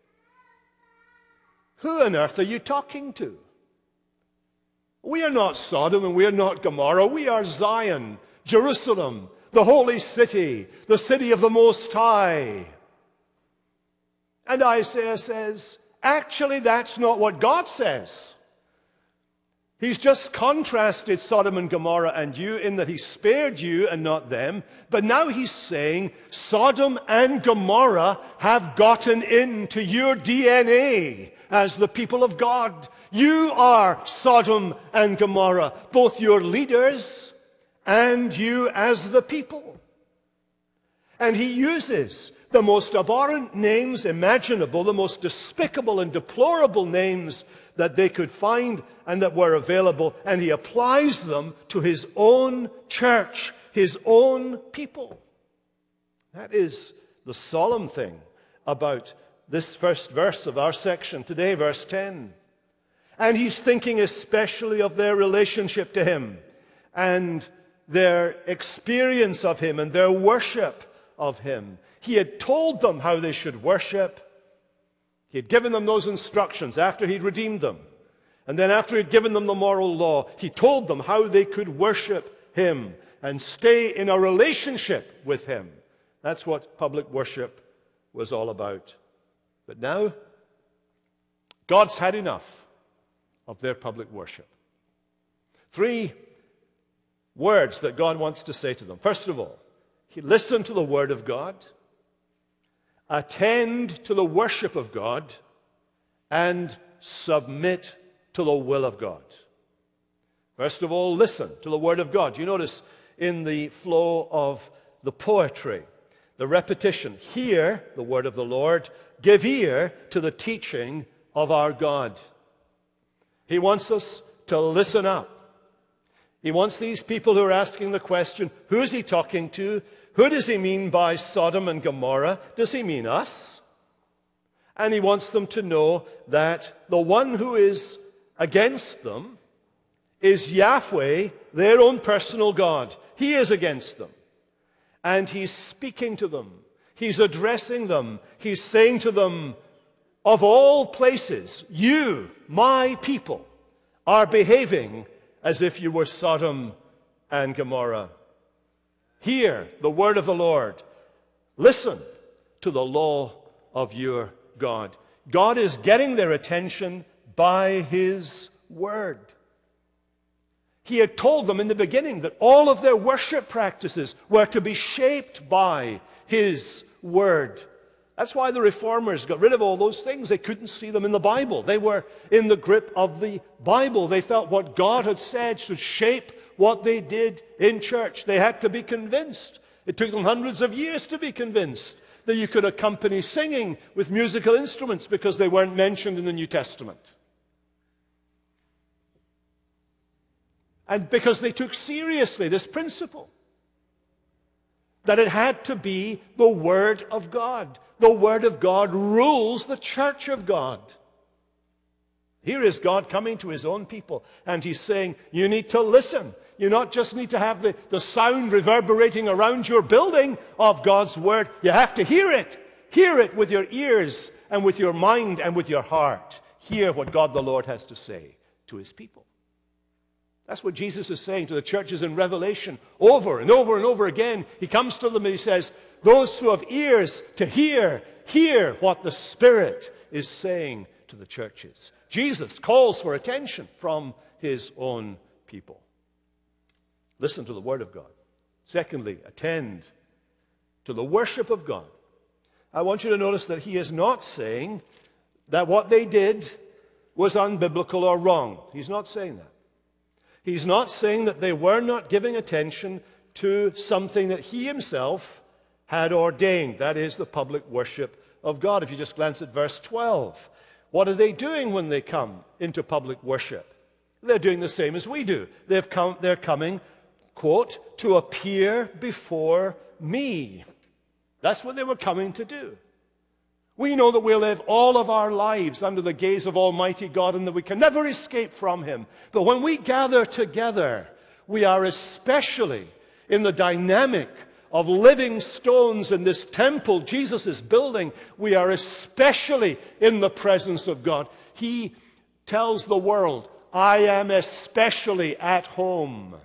who on earth are you talking to? We are not Sodom and we are not Gomorrah. We are Zion, Jerusalem, the holy city, the city of the Most High. And Isaiah says, actually, that's not what God says. He's just contrasted Sodom and Gomorrah and you in that he spared you and not them. But now he's saying Sodom and Gomorrah have gotten into your D N A as the people of God. You are Sodom and Gomorrah, both your leaders and you as the people. And he uses the most abhorrent names imaginable, the most despicable and deplorable names that they could find and that were available, and he applies them to his own church, his own people. That is the solemn thing about this first verse of our section today, verse ten. And he's thinking especially of their relationship to him and their experience of him and their worship of him. He had told them how they should worship. He had given them those instructions after he'd redeemed them. And then after he'd given them the moral law, he told them how they could worship him and stay in a relationship with him. That's what public worship was all about. But now, God's had enough of their public worship. Three words that God wants to say to them. First of all, he listened to the word of God, attend to the worship of God, and submit to the will of God. First of all, listen to the word of God. You notice in the flow of the poetry, the repetition, hear the word of the Lord, give ear to the teaching of our God. He wants us to listen up. He wants these people who are asking the question, who is he talking to? Who does he mean by Sodom and Gomorrah? Does he mean us? And he wants them to know that the one who is against them is Yahweh, their own personal God. He is against them. And he's speaking to them. He's addressing them. He's saying to them, of all places, you, my people, are behaving as if you were Sodom and Gomorrah. Hear the word of the Lord. Listen to the law of your God. God is getting their attention by his word. He had told them in the beginning that all of their worship practices were to be shaped by his word. That's why the reformers got rid of all those things. They couldn't see them in the Bible. They were in the grip of the Bible. They felt what God had said should shape what they did in church. They had to be convinced It took them hundreds of years to be convinced that you could accompany singing with musical instruments because they weren't mentioned in the New Testament. And because they took seriously this principle, that it had to be the Word of God. The Word of God rules the church of God. Here is God coming to his own people, and he's saying, you need to listen. You not just need to have the, the sound reverberating around your building of God's Word. You have to hear it. Hear it with your ears and with your mind and with your heart. Hear what God the Lord has to say to his people. That's what Jesus is saying to the churches in Revelation over and over and over again. He comes to them and he says, those who have ears to hear, hear what the Spirit is saying to the churches. Jesus calls for attention from his own people. Listen to the Word of God. Secondly, attend to the worship of God. I want you to notice that he is not saying that what they did was unbiblical or wrong. He's not saying that. He's not saying that they were not giving attention to something that he himself had ordained. That is the public worship of God. If you just glance at verse twelve, what are they doing when they come into public worship? They're doing the same as we do. They've come, they're coming, quote, to appear before me. That's what they were coming to do. We know that we live all of our lives under the gaze of Almighty God and that we can never escape from him. But when we gather together, we are especially in the dynamic of living stones in this temple Jesus is building. We are especially in the presence of God. He tells the world, I am especially at home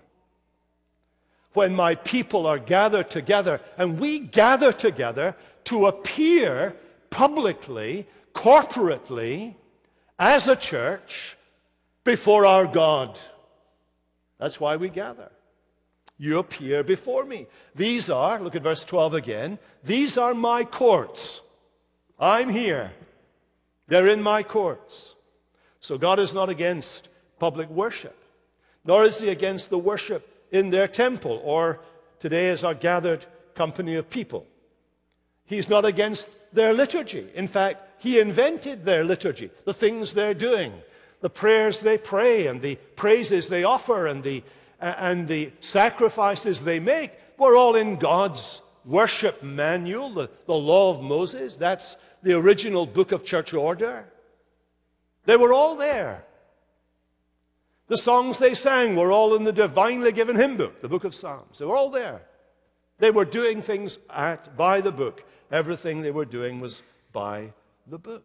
when my people are gathered together. And we gather together to appear publicly, corporately, as a church before our God. That's why we gather. You appear before me. These are, look at verse twelve again, these are my courts. I'm here. They're in my courts. So God is not against public worship, nor is he against the worship in their temple, or today as our gathered company of people. He's not against their liturgy. In fact, he invented their liturgy, the things they're doing, the prayers they pray, and the praises they offer, and the, uh, and the sacrifices they make were all in God's worship manual, the, the law of Moses. That's the original book of church order. They were all there. The songs they sang were all in the divinely given hymn book, the book of Psalms. They were all there. They were doing things at, by the book. Everything they were doing was by the book.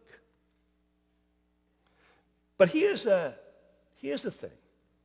But here's a, here's the thing.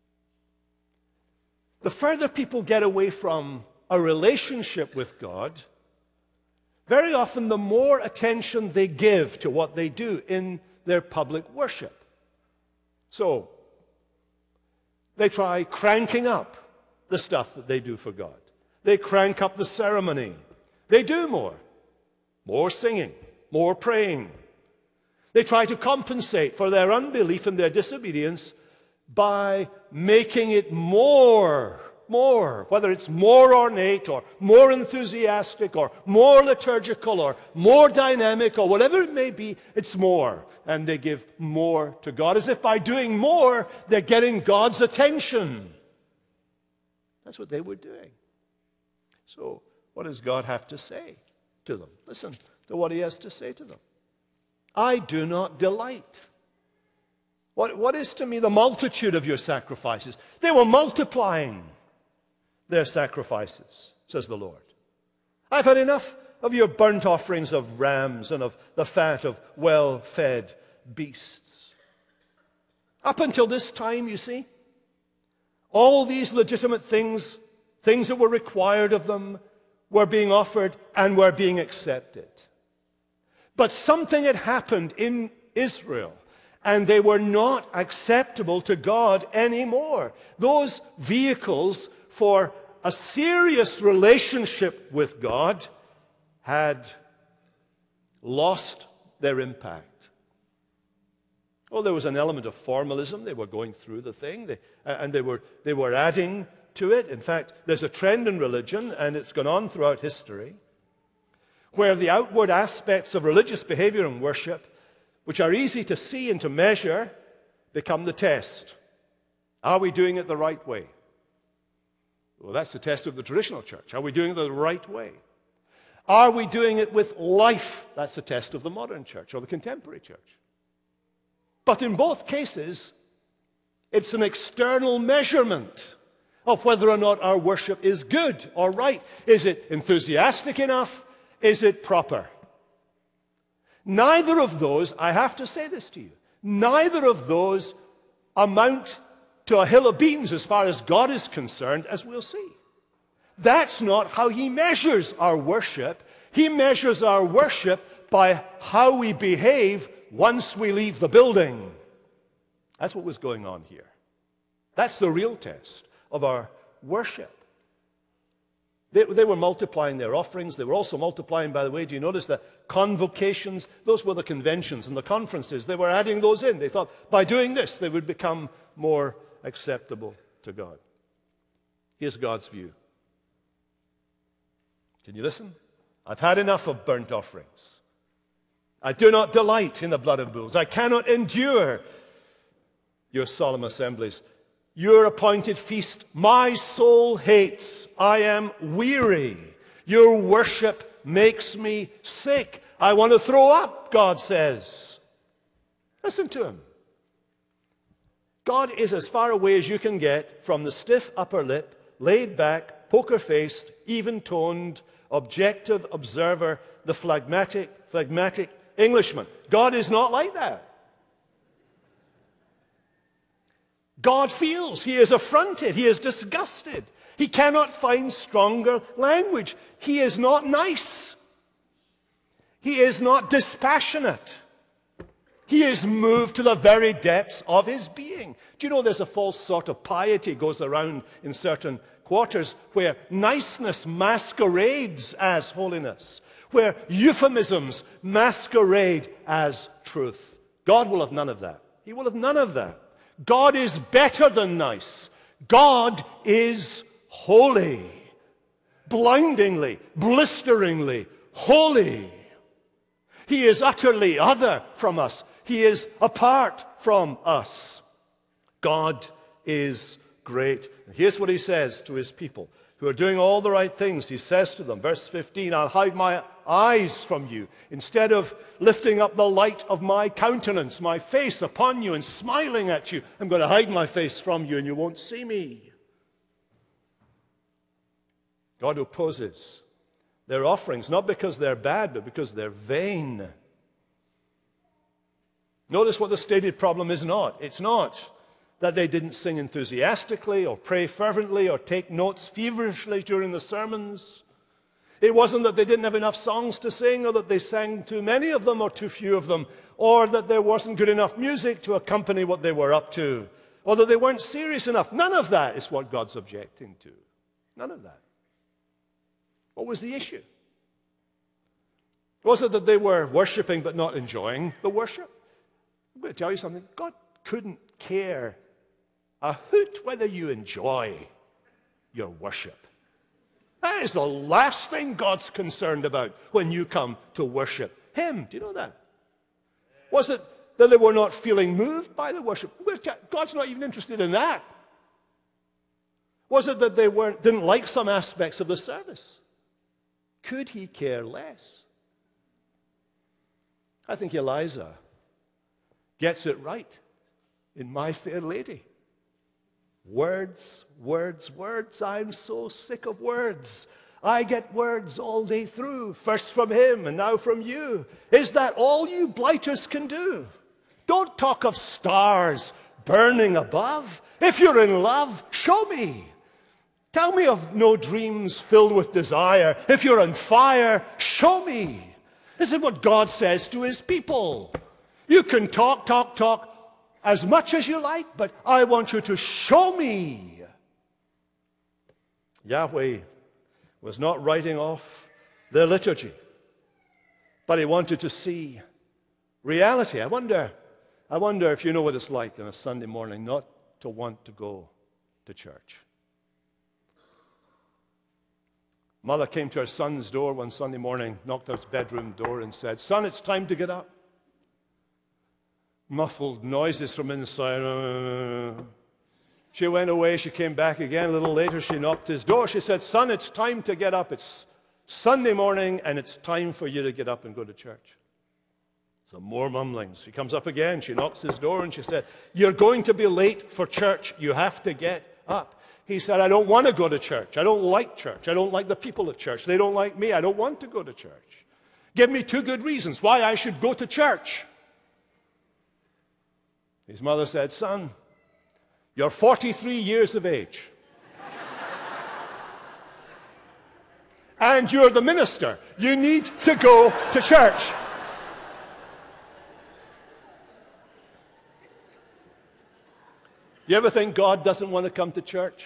The further people get away from a relationship with God, very often the more attention they give to what they do in their public worship. So, they try cranking up the stuff that they do for God. They crank up the ceremony. They do more. More singing, more praying. They try to compensate for their unbelief and their disobedience by making it more, more, whether it's more ornate or more enthusiastic or more liturgical or more dynamic or whatever it may be, it's more. And they give more to God, as if by doing more, they're getting God's attention. That's what they were doing. So, what does God have to say to them? Listen to what he has to say to them. I do not delight. What, what is to me the multitude of your sacrifices? They were multiplying their sacrifices, says the Lord. I've had enough of your burnt offerings of rams and of the fat of well-fed beasts. Up until this time, you see, all these legitimate things, things that were required of them, were being offered and were being accepted. But something had happened in Israel, and they were not acceptable to God anymore. Those vehicles for a serious relationship with God had lost their impact. Oh, there was an element of formalism. They were going through the thing, they, and they were, they were adding to it. In fact, there's a trend in religion, and it's gone on throughout history, where the outward aspects of religious behavior and worship, which are easy to see and to measure, become the test. Are we doing it the right way? Well, that's the test of the traditional church. Are we doing it the right way? Are we doing it with life? That's the test of the modern church or the contemporary church. But in both cases, it's an external measurement of whether or not our worship is good or right. Is it enthusiastic enough? Is it proper? Neither of those, I have to say this to you, neither of those amount to a hill of beans as far as God is concerned, as we'll see. That's not how he measures our worship. He measures our worship by how we behave once we leave the building. That's what was going on here. That's the real test of our worship. They, they were multiplying their offerings. They were also multiplying, by the way, do you notice the convocations? Those were the conventions and the conferences. They were adding those in. They thought by doing this, they would become more acceptable to God. Here's God's view. Can you listen? I've had enough of burnt offerings. I do not delight in the blood of bulls. I cannot endure your solemn assemblies. Your appointed feast, my soul hates. I am weary. Your worship makes me sick. I want to throw up, God says. Listen to him. God is as far away as you can get from the stiff upper lip, laid back, poker-faced, even-toned, objective observer, the phlegmatic, phlegmatic Englishman. God is not like that. God feels. He is affronted. He is disgusted. He cannot find stronger language. He is not nice. He is not dispassionate. He is moved to the very depths of his being. Do you know there's a false sort of piety goes around in certain quarters where niceness masquerades as holiness, where euphemisms masquerade as truth. God will have none of that. He will have none of that. God is better than nice. God is holy. Blindingly, blisteringly holy. He is utterly other from us. He is apart from us. God is great. And here's what he says to his people who are doing all the right things. He says to them, verse fifteen, I'll hide my eyes from you. Instead of lifting up the light of my countenance, my face upon you and smiling at you, I'm going to hide my face from you and you won't see me. God opposes their offerings, not because they're bad, but because they're vain. Notice what the stated problem is not. It's not that they didn't sing enthusiastically or pray fervently or take notes feverishly during the sermons. It wasn't that they didn't have enough songs to sing or that they sang too many of them or too few of them, or that there wasn't good enough music to accompany what they were up to, or that they weren't serious enough. None of that is what God's objecting to. None of that. What was the issue? Was it that they were worshiping but not enjoying the worship? I'm going to tell you something. God couldn't care a hoot whether you enjoy your worship. That is the last thing God's concerned about when you come to worship him. Do you know that? Was it that they were not feeling moved by the worship? God's not even interested in that. Was it that they weren't, didn't like some aspects of the service? Could he care less? I think Eliza gets it right in My Fair Lady. Words, words, words. I'm so sick of words. I get words all day through, first from him and now from you. Is that all you blighters can do? Don't talk of stars burning above. If you're in love, show me. Tell me of no dreams filled with desire. If you're on fire, show me. This is what God says to his people. You can talk, talk, talk as much as you like, but I want you to show me. Yahweh was not writing off their liturgy, but he wanted to see reality. I wonder, I wonder if you know what it's like on a Sunday morning not to want to go to church. Mother came to her son's door one Sunday morning, knocked on his bedroom door and said, "Son, it's time to get up." Muffled noises from inside. She went away. She came back again. A little later, she knocked his door. She said, "Son, it's time to get up. It's Sunday morning, and it's time for you to get up and go to church." So more mumblings. She comes up again. She knocks his door, and she said, "You're going to be late for church. You have to get up." He said, "I don't want to go to church. I don't like church. I don't like the people at church. They don't like me. I don't want to go to church. Give me two good reasons why I should go to church." His mother said, "Son, you're forty-three years of age. And you're the minister. You need to go to church." You ever think God doesn't want to come to church?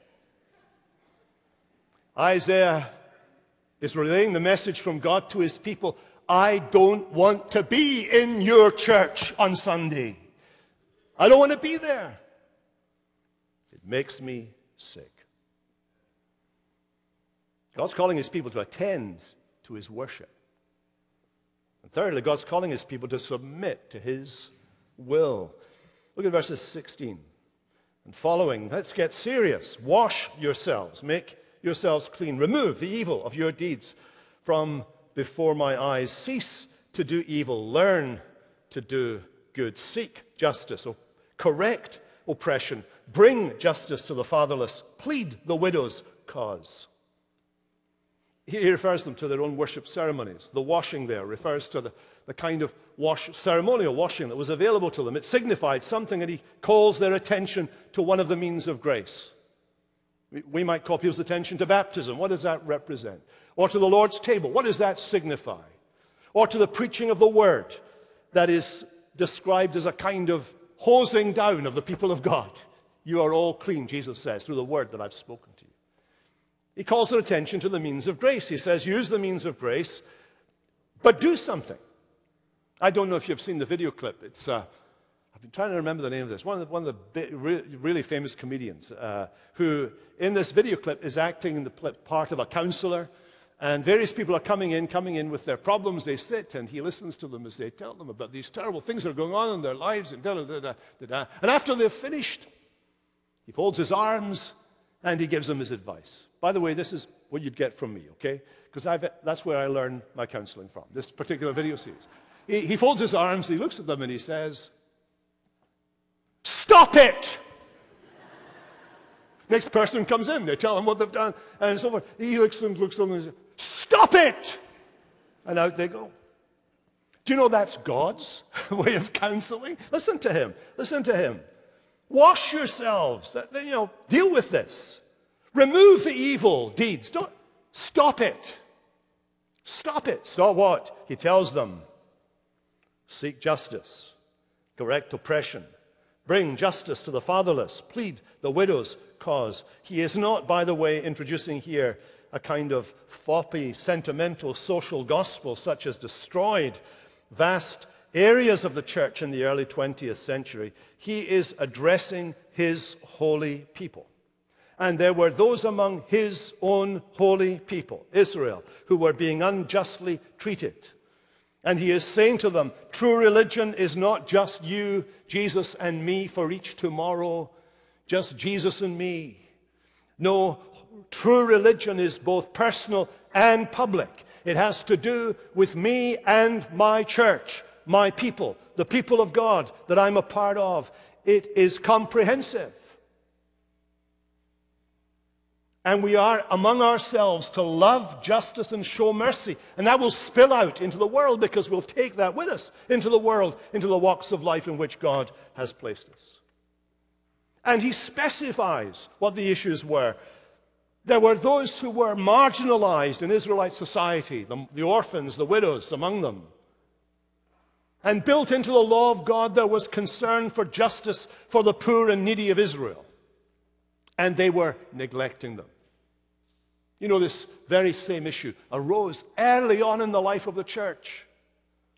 Isaiah is relaying the message from God to his people. I don't want to be in your church on Sunday. I don't want to be there. It makes me sick. God's calling his people to attend to his worship. And thirdly, God's calling his people to submit to his will. Look at verses sixteen and following. Let's get serious. Wash yourselves. Make yourselves clean. Remove the evil of your deeds from before my eyes. Cease to do evil. Learn to do good. Seek justice. Correct oppression. Bring justice to the fatherless. Plead the widow's cause. He refers them to their own worship ceremonies. The washing there refers to the, the kind of wash, ceremonial washing that was available to them. It signified something, and he calls their attention to one of the means of grace. We, we might call people's attention to baptism. What does that represent? Or to the Lord's table. What does that signify? Or to the preaching of the word that is described as a kind of hosing down of the people of God. You are all clean, Jesus says, through the word that I've spoken to you. He calls their attention to the means of grace. He says, use the means of grace, but do something. I don't know if you've seen the video clip. It's, uh, I've been trying to remember the name of this. One of the, one of the really, really famous comedians uh, who, in this video clip, is acting in the part of a counselor. And various people are coming in, coming in with their problems. They sit, and he listens to them as they tell them about these terrible things that are going on in their lives. And, da, da, da, da, da. And after they've finished, he folds his arms, and he gives them his advice. By the way, this is what you'd get from me, okay? Because that's where I learn my counseling from, this particular video series. He, he folds his arms, he looks at them, and he says, "Stop it!" Next person comes in, they tell him what they've done, and so forth. He looks at them, looks at them, and says, "Stop it!" And out they go. Do you know that's God's way of counseling? Listen to him. Listen to him. Wash yourselves. You know, deal with this. Remove the evil deeds. Don't stop it. Stop it. Stop what? He tells them. Seek justice. Correct oppression. Bring justice to the fatherless. Plead the widow's cause. He is not, by the way, introducing here a kind of floppy, sentimental social gospel such as destroyed vast areas of the church in the early twentieth century. He is addressing his holy people. And there were those among his own holy people, Israel, who were being unjustly treated. And he is saying to them, true religion is not just you, Jesus, and me for each tomorrow, just Jesus and me. No, true religion is both personal and public. It has to do with me and my church, my people, the people of God that I'm a part of. It is comprehensive. And we are among ourselves to love justice and show mercy. And that will spill out into the world because we'll take that with us into the world, into the walks of life in which God has placed us. And he specifies what the issues were. There were those who were marginalized in Israelite society, the, the orphans, the widows among them. And built into the law of God, there was concern for justice for the poor and needy of Israel. And they were neglecting them. You know, this very same issue arose early on in the life of the church.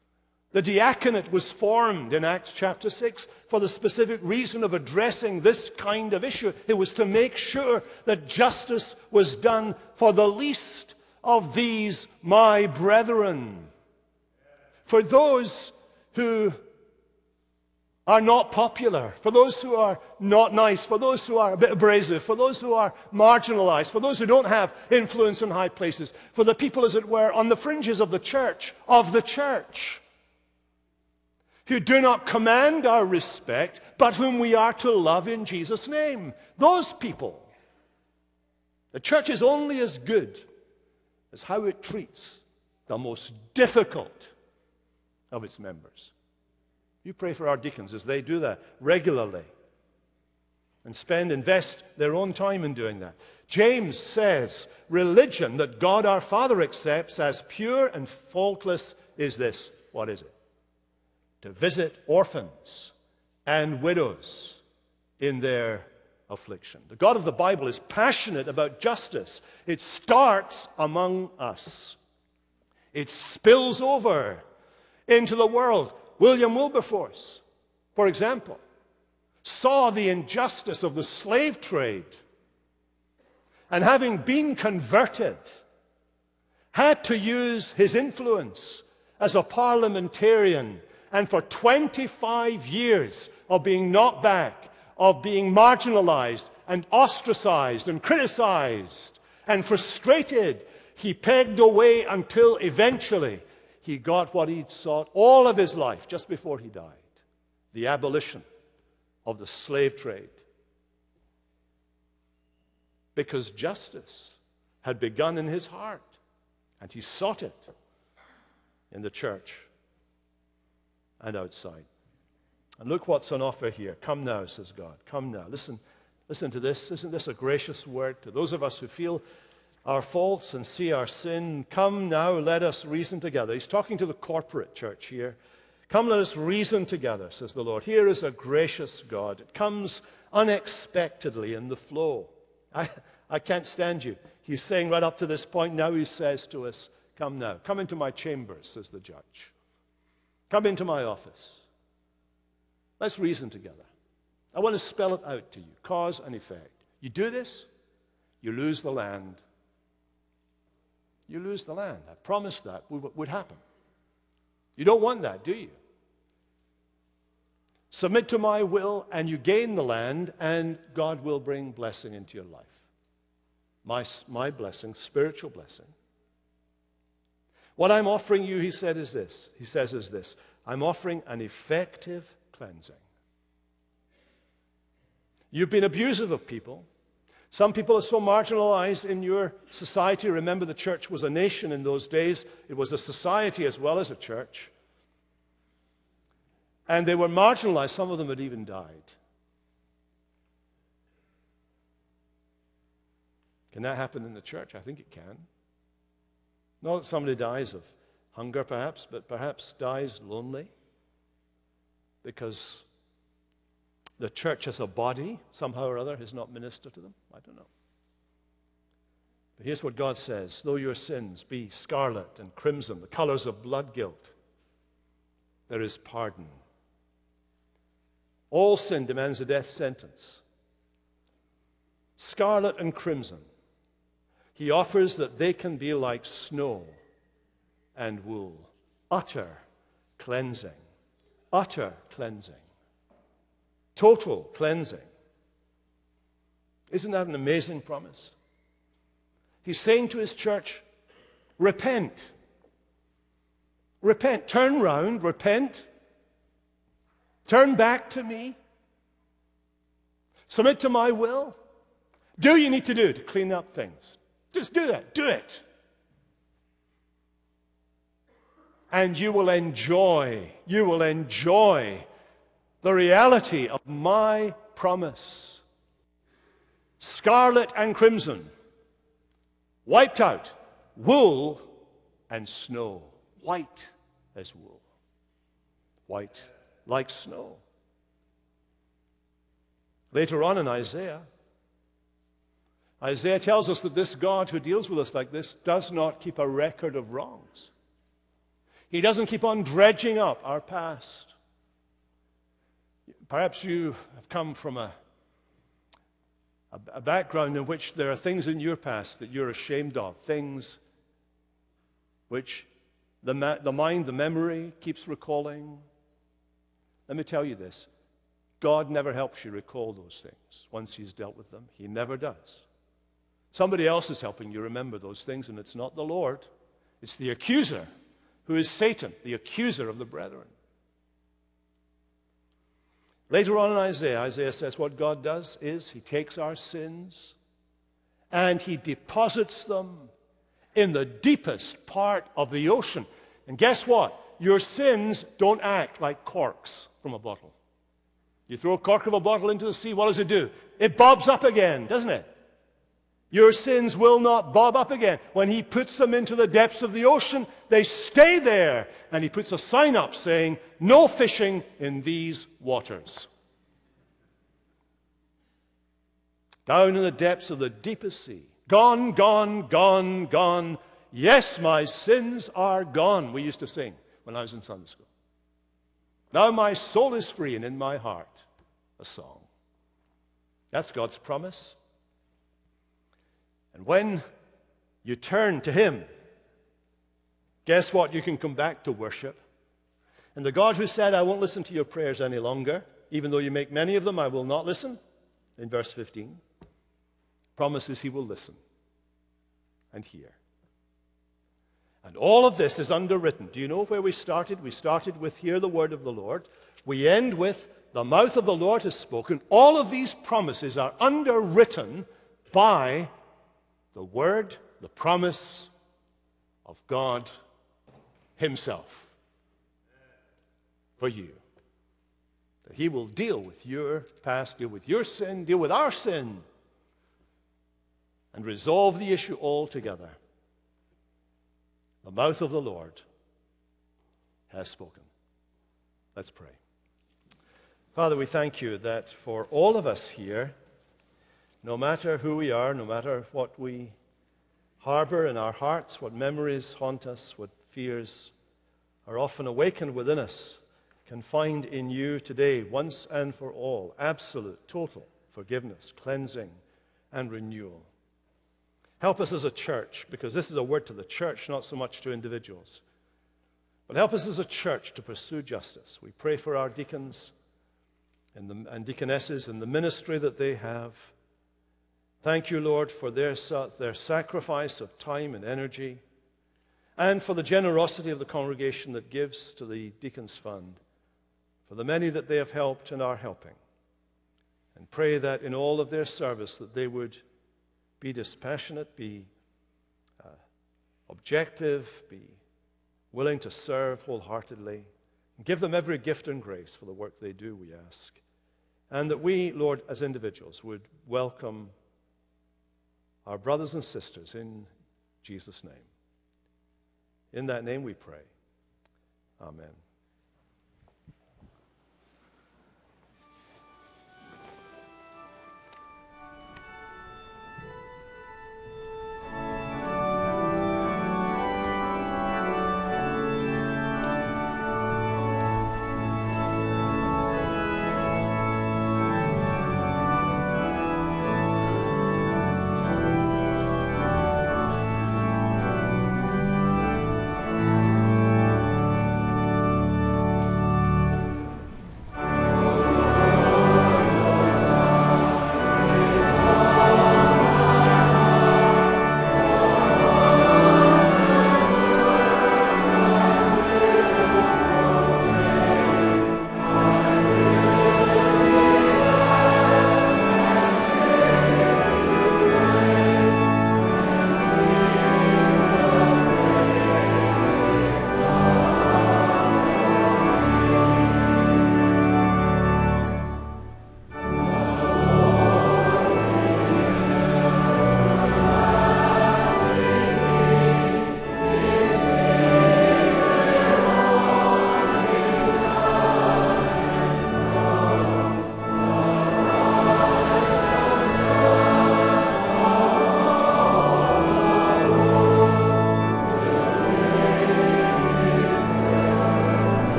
The diaconate was formed in Acts chapter six for the specific reason of addressing this kind of issue. It was to make sure that justice was done for the least of these, my brethren. For those who are not popular, for those who are not nice, for those who are a bit abrasive, for those who are marginalized, for those who don't have influence in high places, for the people, as it were, on the fringes of the church, of the church, who do not command our respect, but whom we are to love in Jesus' name. Those people. The church is only as good as how it treats the most difficult of its members. You pray for our deacons as they do that regularly and spend, invest their own time in doing that. James says, religion that God our Father accepts as pure and faultless is this. What is it? To visit orphans and widows in their affliction. The God of the Bible is passionate about justice. It starts among us. It spills over into the world. William Wilberforce, for example, saw the injustice of the slave trade, and having been converted, had to use his influence as a parliamentarian, and for twenty-five years of being knocked back, of being marginalized and ostracized and criticized and frustrated, he pegged away until eventually he got what he'd sought all of his life just before he died, the abolition of the slave trade. Because justice had begun in his heart, and he sought it in the church and outside. And look what's on offer here. Come now, says God. Come now. Listen, listen to this. Isn't this a gracious word to those of us who feel our faults and see our sin? Come now, let us reason together. He's talking to the corporate church here. Come, let us reason together, says the Lord. Here is a gracious God. It comes unexpectedly in the flow. I, I can't stand you. He's saying right up to this point, now he says to us, come now. Come into my chambers, says the judge. Come into my office. Let's reason together. I want to spell it out to you, cause and effect. You do this, you lose the land. You lose the land. I promised that would happen. You don't want that, do you? Submit to my will, and you gain the land, and God will bring blessing into your life. My, my blessing, spiritual blessing. What I'm offering you, he said, is this. He says is this. I'm offering an effective cleansing. You've been abusive of people. Some people are so marginalized in your society. Remember, the church was a nation in those days. It was a society as well as a church. And they were marginalized. Some of them had even died. Can that happen in the church? I think it can. Not that somebody dies of hunger, perhaps, but perhaps dies lonely because the church as a body, somehow or other, has not ministered to them. I don't know. But here's what God says. Though your sins be scarlet and crimson, the colors of blood guilt, there is pardon. All sin demands a death sentence. Scarlet and crimson. He offers that they can be like snow and wool. Utter cleansing. Utter cleansing. Total cleansing. Isn't that an amazing promise? He's saying to his church, repent. Repent. Turn round, repent. Turn back to me. Submit to my will. Do what you need to do to clean up things. Just do that. Do it. And you will enjoy, you will enjoy the reality of my promise. Scarlet and crimson, wiped out, wool and snow, white as wool, white like snow. Later on in Isaiah, Isaiah tells us that this God who deals with us like this does not keep a record of wrongs. He doesn't keep on dredging up our past. Perhaps you have come from a, a, a background in which there are things in your past that you're ashamed of, things which the, ma- the mind, the memory keeps recalling. Let me tell you this. God never helps you recall those things once He's dealt with them. He never does. Somebody else is helping you remember those things, and it's not the Lord. It's the accuser, who is Satan, the accuser of the brethren. Later on in Isaiah, Isaiah says what God does is He takes our sins and He deposits them in the deepest part of the ocean. And guess what? Your sins don't act like corks from a bottle. You throw a cork of a bottle into the sea, what does it do? It bobs up again, doesn't it? Your sins will not bob up again. When He puts them into the depths of the ocean, they stay there. And He puts a sign up saying, no fishing in these waters. Down in the depths of the deepest sea. Gone, gone, gone, gone. Yes, my sins are gone, we used to sing when I was in Sunday school. Now my soul is free, and in my heart a song. That's God's promise. And when you turn to Him, guess what? You can come back to worship. And the God who said, I won't listen to your prayers any longer, even though you make many of them, I will not listen, in verse fifteen, promises He will listen and hear. And all of this is underwritten. Do you know where we started? We started with, hear the word of the Lord. We end with, the mouth of the Lord has spoken. All of these promises are underwritten by the word, the promise of God Himself for you. That He will deal with your past, deal with your sin, deal with our sin, and resolve the issue altogether. The mouth of the Lord has spoken. Let's pray. Father, we thank You that for all of us here, no matter who we are, no matter what we harbor in our hearts, what memories haunt us, what fears are often awakened within us, can find in You today, once and for all, absolute, total forgiveness, cleansing, and renewal. Help us as a church, because this is a word to the church, not so much to individuals. But help us as a church to pursue justice. We pray for our deacons and, the, and deaconesses and the ministry that they have. Thank You, Lord, for their, their sacrifice of time and energy, and for the generosity of the congregation that gives to the Deacons Fund, for the many that they have helped and are helping. And pray that in all of their service that they would be dispassionate, be uh, objective, be willing to serve wholeheartedly. And give them every gift and grace for the work they do, we ask. And that we, Lord, as individuals, would welcome our brothers and sisters in Jesus' name. In that name we pray. Amen.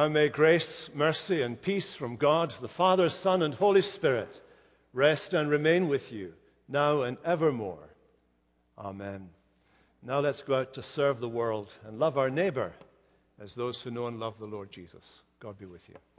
Now may grace, mercy, and peace from God, the Father, Son, and Holy Spirit rest and remain with you, now and evermore. Amen. Now let's go out to serve the world and love our neighbor as those who know and love the Lord Jesus. God be with you.